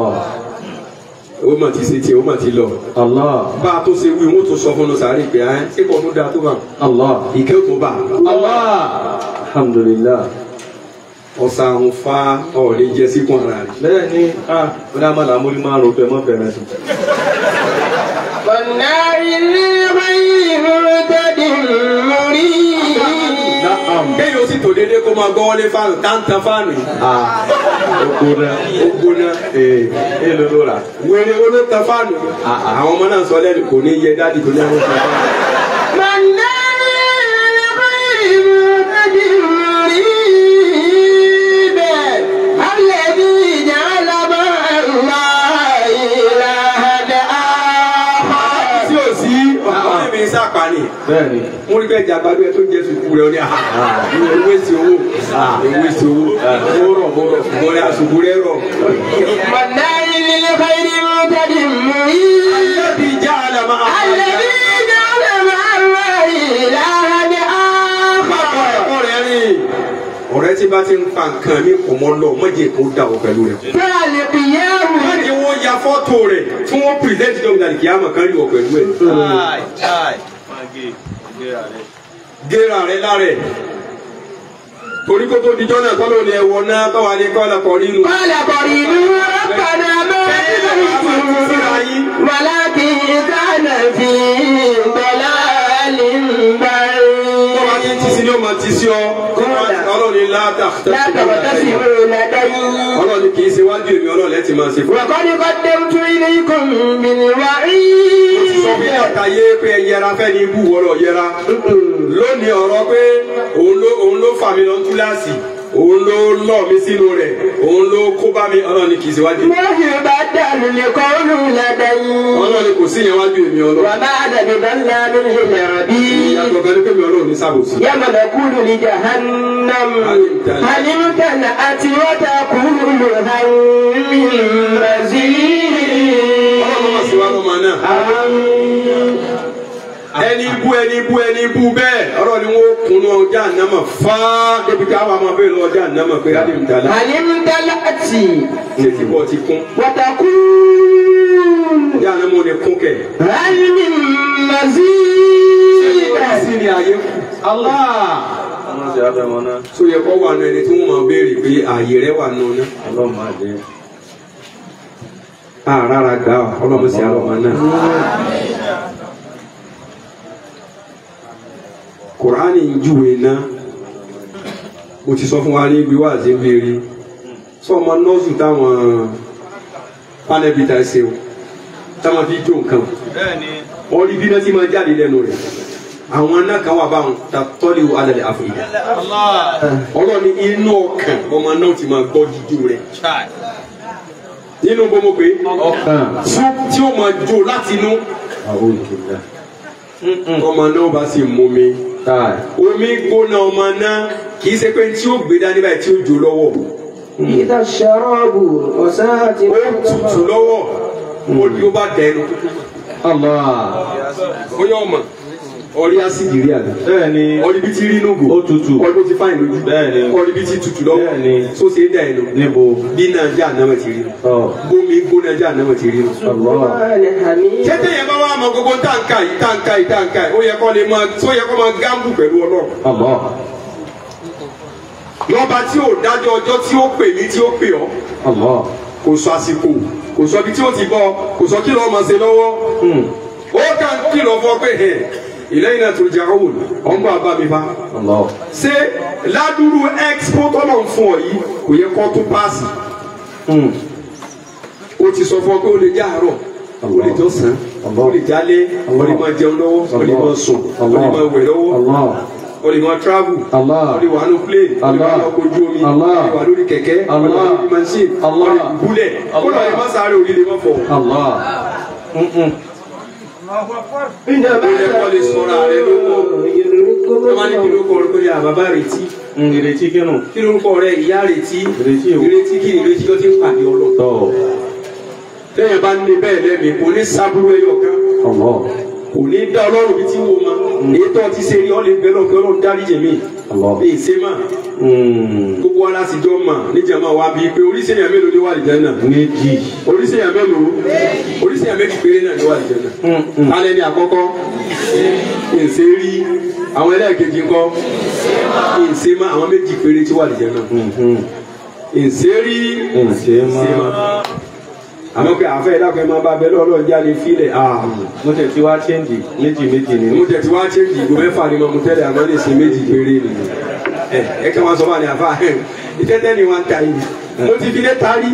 o ma ti se tiẹ̀ o ma ti lọ. bá a tó ṣe wí wọ́n tó sọ fún un sáré pé ẹ́ ṣé kò tún da tó bá. ìkẹ́ tó bá. alhamdulilah. ọ̀sà àwọn fa ọ̀ọ́lẹ̀ jẹ́ síkùn ara rẹ̀. bẹ́ẹ̀ ni ó dá má làmúrí máa rò pé mọ́ bẹ̀rẹ̀ sí. mọ̀náyì nílé hóyí tẹ́dí mórí. kéèyàn ó sì tò déédéé kó máa gbọ́ wọlé fáànù táǹtàn fáànù yìí. ogbona ogbona ee ee ló ló rà. wèrè wo ló tan fáànù. àwọn ọmọ náà sọ lẹ́nu kò ní yẹ dáàdi kò ní àwọn ọmọ náà. mọ̀náyì nílé hóyí tẹ́dí mórí bẹ́ẹ̀. alẹ́ bí ìjà alábọ̀ ẹ̀rọ ìlànà ààbọ̀. tí o sí ọ̀hún mi sàpàní. bẹ́ẹ̀ni mo rí bẹ́ẹ̀ jàgbádùn ẹ tó jẹ sùkú rẹ ọ ní àhà ewé sí owó ewé sí owó mo rọ mo rọ mo rẹ àsùkú rẹ rọ. mọ̀náyì nílé hóyí tẹ́dí mórí. alẹ́bí ìjà àlàmà alẹ́ bí ìjà alábọ̀ ẹ̀rọ ìlànà ààbọ̀. ọ̀rẹ́ rìn ọ̀rẹ́ tí bá ti ń pa nǹkan mi kò mọ́ lọ mọ́jẹ̀ kó dà ọ pẹ̀lú rẹ̀. Bẹ́ẹ̀ni kìyàwó. mọ́jẹ̀ wọ́n ya fọ́tò rẹ̀ tí wọ́n pìrìsẹ́ntì dọ́gbìnà kì í àmọ̀ kan rí ọ pẹ̀lú ẹ̀. géra rẹ̀ lárẹ̀ torí kó tó dijọ́ náà kọ́ ló ní ẹ̀wọ̀ náà báwa ní kọ́ lọ́kọ̀ nínú. Kọ́lá kọ̀rí inú ọ̀pọ̀nà mẹ́rin. Màláàkì kánà fi bọ́lá lè ń bá rí. Bọ́lá ní ti sí ni ó máa ti sí ọ. Ọlọ́ni látà. Látàwọn tẹ́sí ìwé ládàáyé. Ọlọ́ni kì í ṣe wájú èmi ọlọ́ọ̀lẹ́ ti máa ṣe fún. Wàkọ́ni kọ́ dẹ́rùtú ilé ikọ̀ mìíràn wá rí. Ó ti sọ fún ìyàtà yé pé ẹ yẹra fẹ́ ní ibú wọ́rọ̀ yẹra. Lónìí ọ̀rọ̀ pé òun ló fà mí lọ túláàsì. Òun ló lọ mi sínú rẹ̀. Òun ló kó bá mi ọlọ́ni kì í ṣe wájú. Wọ́n yóò bá dànù lè kọ́ ọ́nù ládàáyé. Ọlọ́ni kò sí yẹn wájú èmi ọlọ́ọ̀. Wà má dàbí bá ńlá mi lè yàrá bí. Ìyàtọ̀ gan ni pé mi ọlọ́ọ̀ ní sábòsí. Yàmà lọ kúrò ní jahannam. Halimtana àti wọ́tà kúrò hàn mí. Ọlọ́run máa ṣe wá lọ́mọ náà. ẹni bú ẹni bú ẹni bú bẹ́ẹ̀ ọ̀rọ̀ ni wọ́n kunu ọjà ànámà fá débi ká wà máa bẹ́ẹ̀ lọ ọjà ànámà pé adé mi dala. Halimtana àti. ṣe ti bọ́ ti kún. Wọ́tà kúrò. ọjà ànámà ò ní kún kẹ̀. hàn mí màzí. sí ni ààyè kù. Allah. so yẹ kó wà nù ẹni tí wọ́n máa béèrè pé ààyè rẹ wà nù náà. ọlọ́run máa jẹ. àràrà gbà ọlọ́run sì àlọ́ máa náà. Kùránì ń júwe ná mo ti sọ fún wa ní ibi wá àti ìbéèrè sọ ọmọ nọ́ọ̀sù táwọn pánẹ́bìtà ṣe o táwọn fi jó nǹkan wọ́n rí bí náà tí máa jáde lẹ́nu rẹ̀ àwọn náà kan wà báwọn ta tọ́lé wo alẹ́ àfọ̀yà ọlọ́ni inú ọkàn ọmọ náà ti máa gbọ́ jíjó rẹ̀ nínú bó mo pé ọkàn tí ó máa jó láti inú ọmọ náà bá sì mú mi omi gbóná ọmọ náà kì í ṣe pé tí ó gbé dání báyìí tí ó jó lọ́wọ́. ìdá ṣàrọ́bù ọ̀sán àti. ó tutù lọ́wọ́ ó ní ó bá dẹnu. ó yọ ọmọ ọrí ásìdì rí àná. bẹ́ẹ̀ni. ọrí bí ti rí nùgò. ó tutù. ọrí bí ti fáìn lójú. bẹ́ẹ̀ni. ọrí bí ti tutù lọ́wọ́. bẹ́ẹ̀ni. so ṣe é dà ẹ̀ lọ. níbo. bí nàìjíríà náà ti rí. bómi gbóná nàìjíríà náà ti rí. kété yẹn bá wà mọ gbogbo táǹkà yìí táǹkà yìí táǹkà yìí ó yẹ kó lè máa tó yẹ kó máa gáàmù pẹ̀lú Ọlọ́run. lọ́ba tí ò dájọ́ ọjọ́ tí ó pè mí tí ó pè ọ́. kò sọ àsìkò kò sọ ibi tí ó ti bọ́ kò sọ kí lọ́ọ́ máa ṣe lọ́wọ́. ó kàn kìlọ̀ fún ọ pé ìlẹ́yìn náà tó jẹ́ òun ọ̀nbọ̀ àbá mi bá. ṣé ládùúrú expo tọ́lọ̀ ń fún ọ yìí kò yẹ kó tún páàsì. ó ti sọ fún ọ pé ó lè jẹ́ àárọ̀ ó lè jọ́sàn ó lè jálé ó lè máa jẹun lọ́wọ́ ó lè máa sùn ó lè máa wẹ̀ lọ́wọ́ ó lè máa travel ó lè wà ní plane ó lè wà ní ọkọ̀ ojú omi ó lè wà lórí kẹ̀kẹ́ ó lè wà lórí machine ó lè gúlẹ̀ ó lè má sáré òrí lè má fọ̀. ilé kọ́ lè sọ̀rọ̀ ààrẹ lóko ẹ máa ní kí ló kọ́ ọ lórí àbábá retí. ìrètí kínú. kí ló ń kọ́ rẹ ìyá retí ìrètí kí ìrètí tó ti ń pàdé ọlọ́tọ̀. lẹ́yìn bá ní bẹ́ẹ̀ lẹ́mìí kò ní sábúrú ẹyọ kan kò ní dá ọlọ́run bíi tí wò ma èyí tó ti ṣe rí ọ lè bẹ́ẹ̀ lọ́kẹ́ ọlọ́run dárí jẹ̀mí èyí ṣe mà gbogbo wa láti jọ mà níjàmá wa bíi pé oríṣiríyàn mélòó ni wà lìjẹ́ náà méjì oríṣiríyàn mélòó oríṣiríyàn méjì péré náà ni wà lìjẹ́ náà alẹ́ ni àkọ́kọ́ ìṣe rí àwọn ẹlẹ́ẹ̀kejì ńkọ́ ìṣe mà àwọn méjì péré tí wà lìjẹ́ náà ìṣe rí ìṣe mà àmọ́ pé àfẹ́ ìdáfẹ́ máa bá bẹ́ẹ̀ lọ́ọ́ jáde fílẹ̀ mo tẹ̀ tí wá chẹ́ǹdì méjì méjì ni. mo tẹ̀ tí wá chẹ́ǹdì ìgò mẹ́fà ni mo tẹ́lẹ̀ àmọ́ lè ṣe méjì péré ni ẹ ẹ kẹ́ wọn sọ fún mi àfa ìtẹ́tẹ́ ni wọ́n ń ta yìí mo ti fi lé tarí.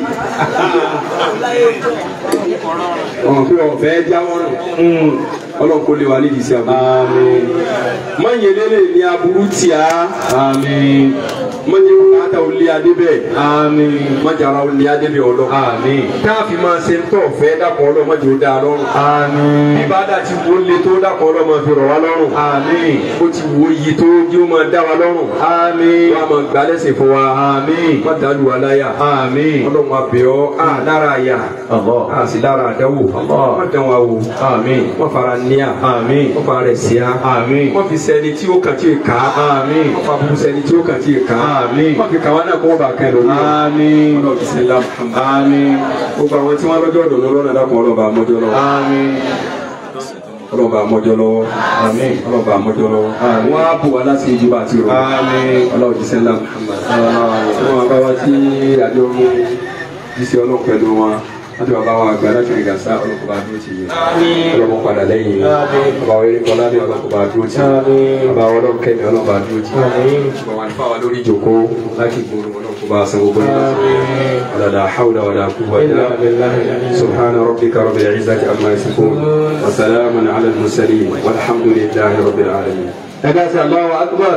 ọ̀hún pé ọ̀fẹ́ jáwọ́ rẹ̀ ọlọ́run kò lè wà nídìí sí àbúrò. àmín. mọ̀nyẹ́lẹ́lẹ̀ ni aburú tì á. àmín. mọ̀nyẹ́ bùkátà olè adé bẹ́ẹ̀. àmín. mọ̀jára olè adé bẹ́ẹ̀ ọlọ́run. àmín. táàfì máa ṣe ń tọ̀ fẹ́ dàpọ̀ ọlọ́run mọ̀jọ́ dá a lọ́rùn. àmín. bíbádà ti wo lé tó dàpọ̀ ọlọ́run máa fi rọ̀ wá lọ́rùn. àmín. ó ti wo iyì tó yóò máa dá wa lọ́rùn. àmín. wọ́n á máa gbálẹ́sẹ̀ fún wa. àmín. má dàlú wa láyà. àmín. ọlọ́run á bẹ̀ ọ́ á lára àyà. á sì lára àdáwò. má dán wa wò. àmín. má fara níyà. àmín. má fara rẹ̀ síyà. àmín. má fi sẹ́ni tí ó kàn tí ì ká. àmín. má fa burú sẹ́ni tí ó kàn tí ì ká. àmín. má fi kàwá náà kó bá kẹ́ lórí. àmín. ọlọ́run ti sẹ́ni lámù. àmín. gbogbo àwọn tí wọ́n lọ́jọ́ ọ̀dọ̀ lọ́rọ̀ dákun ọlọ́ba àmọ́jọ́ lọ́wọ́. àmín. ọlọ́ba àmọ́jọ́ lọ́wọ́. àmín. ọlọ́ba àmọ́jọ́ lọ́wọ́. àmín. wọ́n á bù wá láti ìjọba àti ìrọ̀. àmín. ọlọ́run ti sẹ́ni lámù. wọ́n á bá wa tí àjọ mú jíṣẹ́ ọlọ́run pẹ̀lú wọn láti bàbá wa àgbà láti rìn gàṣà ọlọ́kọ̀ọ́bà dúró ti yẹ ọlọ́kọ̀ padà lẹ́yìn bàbá wa eré kọlá ní ọlọ́kọ̀ọ́bà dúró ti bàbá wa ọlọ́kọ̀ kẹ́mi ọlọ́kọ̀ọ́bà dúró ti bàbá wa nípa wa lórí ìjòkó láti gbòòrò ọlọ́kọ̀ọ́bà san gbogbo nípa ọ̀làdà hawla wàlà quwwata subhana rabbika rabbil izzati amma yasifun wa salamun ala al-mursalin walhamdulillahi rabbil alamin. ẹ ká sí Allahu akbar.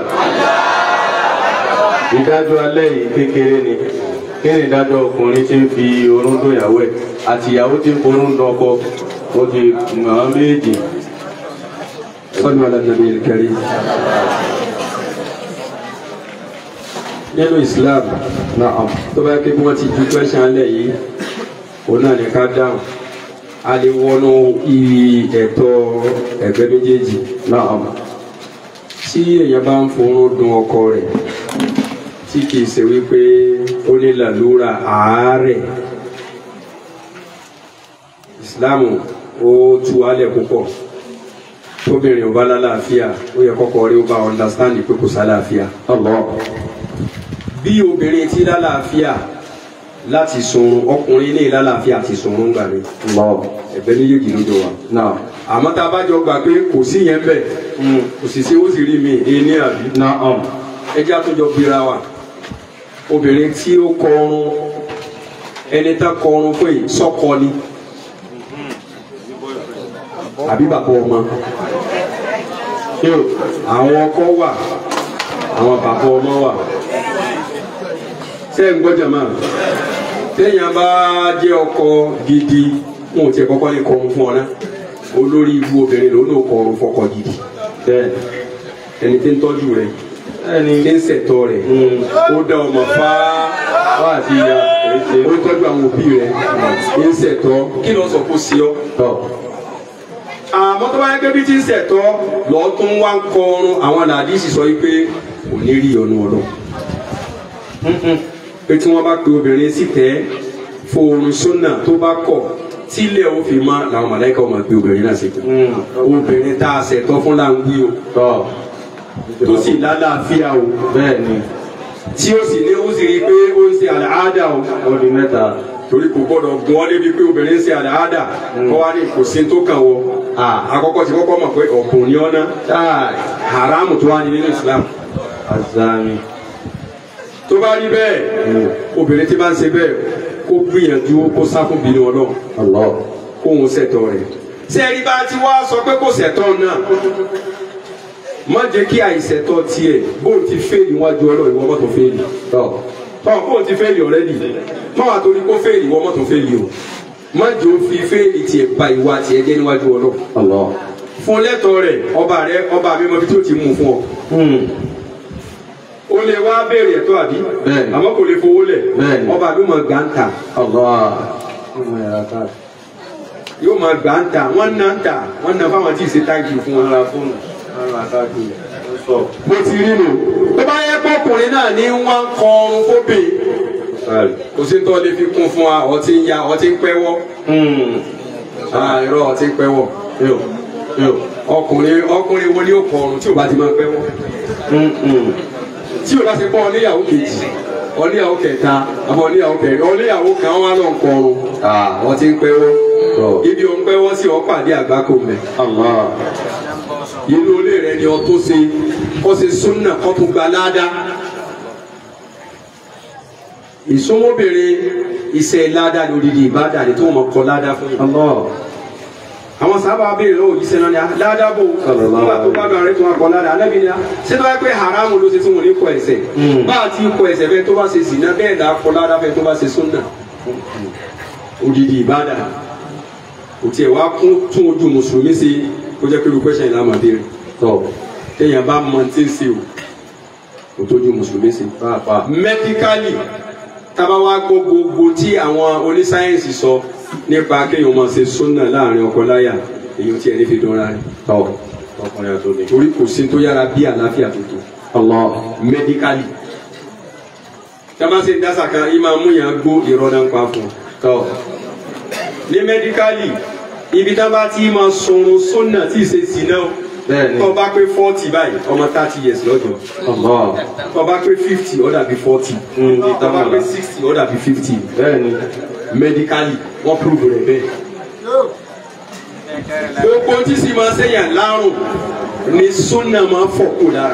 ìdájọ́ alẹ́ yìí kékeré ni kí ni ìdájọ́ ọkùnrin tí ń fi orún dún ìyàwó ẹ̀ àti ìyàwó tí ń forún dún ọkọ ó di màá méjì. sọ́nù alànàbí ìkẹrí. nínú Islam náà tó bá ké bí wọ́n ti ju question lẹ̀ yìí òun náà ní ká dáhùn a lè wọnú ibi ẹ̀tọ́ ẹgbẹ́ méjèèjì náà tí èèyàn bá ń forún dún ọkọ rẹ̀ tí kìí ṣe wípé ó ní làlúra àárẹ̀ ìsìláàmù ó tú wálẹ̀ púpọ̀ tóbìnrin ò bá lálàáfíà ó yẹ kọ́kọ́ rí ó bá understand pé kò sálàáfíà bí obìnrin tí lálàáfíà láti sunrun ọkùnrin ní lálàáfíà àti sunrun gbà mí ẹ̀bẹ̀ méjèèjì ló jọ wà àmọ́ tá a bá jọ gbà pé kò sí yẹn bẹ̀ kò sì sí ó sì rí mi èyí àbí ẹjẹ́ àtúnjọ bíra wa obìnrin tí ó kọrun ẹni tá kọrun fún yìí sọkọ ni àbí bàbá ọmọ àwọn ọkọ wà àwọn bàbá ọmọ wà ṣé ń gbọ́dọ̀ máa téèyàn bá jẹ́ ọkọ gidi wọn ò tiẹ̀ kọ́kọ́ ní kọrun fún ọ náà olórí ibú obìnrin ló ń kọrun fọkọ gidi bẹ́ẹ̀ ẹni tí ń tọ́jú rẹ̀ ẹni tí ń ṣètọ́ rẹ̀ ó dá ọmọ fá wá àti ìyá ó tọ́jú àwọn òbí rẹ̀ ń ṣètọ́ kí ló sọ kó sí ọ àmọ́ tó bá yẹ kébí tí ń ṣẹ̀tọ́ lọ́ọ́ tún wá ń kọrun àwọn làdísì sọ yìí pé kò ní rí ọ̀nà ọ̀rọ̀ pé tí wọ́n bá pe obìnrin sí tẹ́ fòrùn sọ́nà tó bá kọ̀ tílẹ̀ ó fi mọ́ làwọn màláíkà máa pe obìnrin náà sí pé obìnrin tá a ṣẹ̀tọ́ fún là ń wí o tó sì lálàáfíà o bẹ́ẹ̀ ni tí ó sì ní ó sì rí i pé ó ń ṣe àlàáda o ọdún mẹ́ta torí kò gbọ́dọ̀ gun ọ́ débi pé obìnrin ń ṣe àlàáda kọ́ wá ní kò sí tó kàn wọ́ àkọ́kọ́ ti kọ́kọ́ mọ̀ pé ọ̀kùn ni ọ́ ná haramu tó wá ní nínú Islam azami tó bá rí bẹ́ẹ̀ obìnrin tí bá ń ṣe bẹ́ẹ̀ kó gbìyànjú kó sá fún bínú Ọlọ́run kó òun ṣẹ̀tọ́ rẹ̀ sẹ́ẹ̀rí bá ti wá sọ pé kò ṣẹ̀tọ́ náà má jẹ́ kí àìṣẹ̀tọ́ tiẹ̀ bó ti fẹ́ẹ̀lì wájú Ọlọ́run ìwọ mọ́tò fẹ́ẹ̀lì tọ́ bó ti fẹ́ẹ̀lì ọ̀rẹ́dì má wà torí kó fẹ́ẹ̀lì ìwọ mọ́tò fẹ́ẹ̀lì o má jẹ́ ó fi fẹ́ẹ̀lì tiẹ̀ ba ìwà tiẹ̀ jẹ́ níwájú Ọlọ́run fún lẹ́tọ̀ọ́ rẹ̀ ọba rẹ̀ ọba mi mọ ibi tí ó ti mú fún ọ o lè wá béèrè ẹ̀tọ́ àbí àmọ́ kò lè fowó lẹ̀ ọba àbí mọ̀ gbàǹtà yóò mọ̀ gbàǹtà wọ́n ná ń tà wọ́n ná fáwọn tí ì ṣe táìkì fún wọn. mo ti rí nù tó bá yẹ kọkùnrin náà ní wọ́n kọ ọrùn fóbè kò sí tó lè fi kún fún wa ọtí ń ya ọtí ń pẹ́wọ́ irọ́ ọtí ń pẹ́wọ́ ọkùnrin ọkùnrin wo ni ó kọ ọrùn tí ò bá ti máa pẹ́wọ́ tí o bá ṣe pọ́ ọléyàwó kejì ọléyàwó kẹta àbọ̀ ọléyàwó kẹrin ọléyàwó kan wà lọ nkọrun wọ́n ti ń pẹ́wọ́ ibi ò ń pẹ́wọ́ sí ọ̀pàdé àgbákò mẹ́ inú ilé rẹ ni ọ tó ṣe kọ́ ṣe súnà kọ́ tó gba ládàá ìsúnmọ́bìnrin iṣẹ́ ládàá lódìdí ìbádà ni tó wọ́n kọ́ ládàá fún yìí àwọn sábà béèrè lọ́wọ́ yìí sẹ́nà ni ládàbò nígbà tó bá bẹ̀rẹ̀ tó wà kọ́ ládàá alẹ́ bí ni a ṣé tó bá pẹ́ haramu ló ṣe tí wọ́n ní kọ ẹ̀ṣẹ̀ bá a ti kọ ẹ̀ṣẹ̀ fẹ́ tó bá ṣe zina bẹ́ẹ̀ dà kọ́ ládàá fẹ́ tó bá ṣe sunna odidi ìbádà kò tiẹ̀ wá kún tún ojú mùsùlùmí sí kó jẹ́ pé olùkọ́ṣẹ́ yìí lámà béèrè tọ́ téèyàn bá mọ tí ń ṣe o kò tójú mùsùlùmí sí pàápàá mẹ́díkálì tábà wá gbọ́ gbogbo tí àwọn onísáyẹ́ǹsì sọ nípa kéèyàn máa ṣe sunna láàrin ọkọ láyà èyí tí ẹni fi dánra rẹ tọ ọkùnrin àtòlè torí kò sí tó yára bí àlàáfíà tó tó Allah mẹdíkálì tábà ṣe dásà kan yìí máa mú yàn gbó ìrọ̀nà ń pa fún tọ ní mẹdíkálì ibi tá bá ti máa sọ̀rọ̀ sunna tí ì ṣe sí náà tó bá pé forty báyìí ọmọ thirty years lọ́jọ́ tó bá pé fifty ó dàbí forty tó bá pé sixty ó dàbí fifty medically wọ́n prove rẹ̀ bẹ́ẹ̀. gbogbo tí sì máa ṣèyàn lárùn ni sunna máa fọ̀kù lára.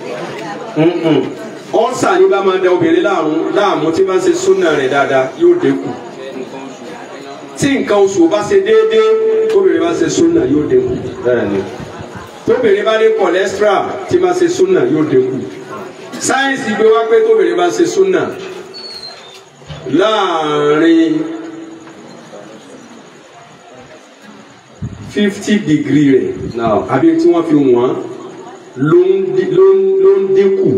ọ̀sà ni bá máa da obìnrin láàmú tí bá ń ṣe sunna rẹ̀ dáadáa yóò dínkù. tí nǹkan oṣù bá ṣe déédéé tóbìnrin bá ṣe sunna yóò dínkù. tóbìnrin bá ní cholesterol tí bá ṣe sunna yóò dínkù. sáyẹ́nsì gbé wá pé tóbìnrin bá ṣe sunna láàrin fifty degree rẹ̀ àbí tí wọ́n fi wọ́n ló ń dínkù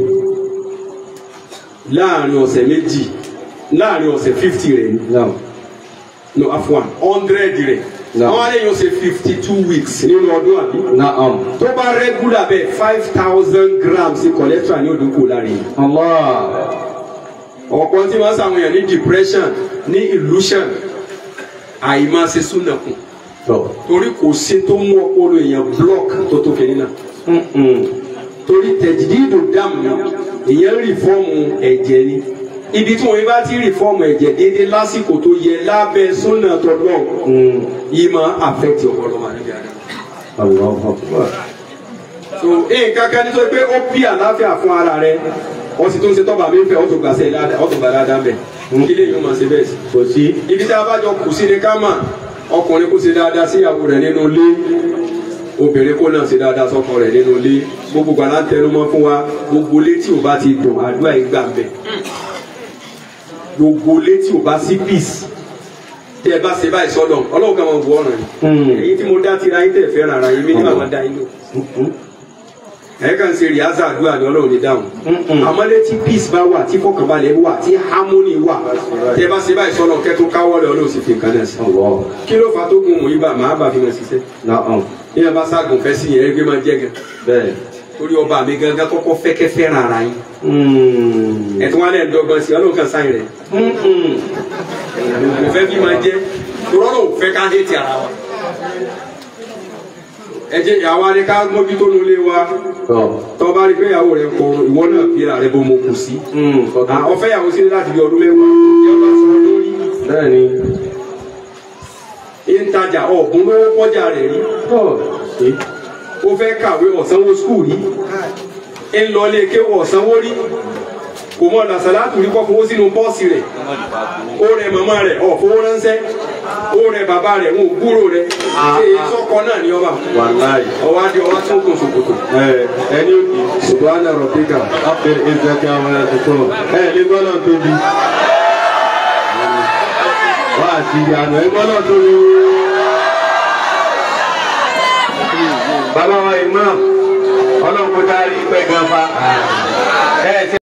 láàrin ọ̀sẹ̀ méjì láàrin ọ̀sẹ̀ fifty rẹ̀ no afwan hundred rẹ̀ àwọn àlejò ṣe fifty two weeks nínú ọdún àbí tó bá regular bẹ́ẹ̀ five thousand grams cholesterol ní òdòkó láàrin ọ̀pọ̀ tí wọ́n sàwọn èèyàn ní depression ní illusion àìmá ṣe súnà kù torí kò sí tó mú ọpọlọ èèyàn block tó tó kẹ́ni náà torí tẹ̀jìdìdò dàmú èèyàn rìfọ́ọ̀mù ẹ̀jẹ̀ ni ibi tí wọ́n bá ti rìfọ́ọ̀mù ẹ̀jẹ̀ déédéé lásìkò tó yẹ lábẹ́ súnà tó lọ yìí máa affect ọpọlọ máa níbi àná. so nǹkan kan ní sọ pé ó bí àlàáfíà fún ara rẹ wọ́n sì tún ṣe tọ́ba mi ń fẹ́ ọ́ tó gbà sẹ́yìn ládàá ọ́ tó gbà ládàá bẹ̀. ilé yìí ó máa ṣe bẹ́ẹ̀ sí. kò sí. ibi tí a bá jọ kù sí ni ká mà ọkùnrin kó ṣe dáadáa sí ìyàwó rẹ̀ nínú ilé obìnrin kó náà ṣe dáadáa sọ́kọ rẹ̀ nínú ilé gbogbo gbàlá ń tẹnu mọ́ fún wa gbogbo ilé tí ò bá ti dùn àdúrà yìí gbà ń bẹ̀. gbogbo ilé tí ò bá sí peace tẹ ẹ bá ṣe báyìí sọ́dọ̀ ọlọ́run kan máa wọ ọ̀ràn yìí. èyí tí mo dá tira yín tẹ̀ fẹ́ràn ara yín mi ní màmá dá yín lò ẹ kàn ṣe rìhásà àdúrà ní ọlọ́run ní dáhùn àmọ́lé tí peace bá wà tí fọkànbalẹ̀ wà tí harmony wà tẹ bá ṣe báyìí sọ́nà kẹ́tọ́ káwọ́lẹ̀ ọlọ́run sì fi nǹkan náà sí. kí ló fà tó gun mọ̀ yín bá màá bá fi hàn ṣiṣẹ́. ní ẹ bá ságùn fẹ́ sí yẹn ẹgbẹ́ máa jẹ́ gan. bẹ́ẹ̀. torí ọba mi gangan kọ́kọ́ fẹ́ kẹ́fẹ́ rárá yín. ẹ̀tún wọn lẹ́ ń dọ́gbọ́n sí ọlọ́run kan sáyìn rẹ̀. kò fẹ́ bí máa jẹ́ torọ́rọ̀ ò fẹ́ ká dé ti ara wa. ẹ jẹ́ àwa ni ká mójútó nulẹ̀ wa tọ́ bá rí pé ìyàwó rẹ̀ kọ ìwọ náà bí ara rẹ̀ bó mo kù sí. ọ̀fẹ́ ìyàwó sí láti bí ọdún mẹ́wàá yọ bá sọ lórí. bẹ́ẹ̀ni. ìtajà ọ̀gbun lówó kọjá rẹ̀ rí. ó fẹ́ kàwé ọ̀sánwó skul rí. ń lọ ilé kéwọ́ ọ̀sánwó rí. kò mọ̀ làṣàlátù rí kọ́ fowó sínú pọ́ọ̀sì rẹ̀. ó rẹ màmá rẹ̀ ọ̀ fowó ránṣẹ́. ó rẹ bàbá rẹ̀ wọn ò gbúrò rẹ̀. ṣé sọ́kọ náà ni ọba. wàláì. ọwọ́ adé ọwọ́ tó kún ṣòkòtò. ẹni òkè. subhana rabbika. afẹ́rẹ́ ìzẹ́kí àwọn ẹ̀kọ́. ẹ lè gbọ́dọ̀ tóbi. wá àti ìyànà ẹ gbọ́dọ̀ tóbi. bàbá wa imam ọlọ́run kó dárí pẹ́ gan fa.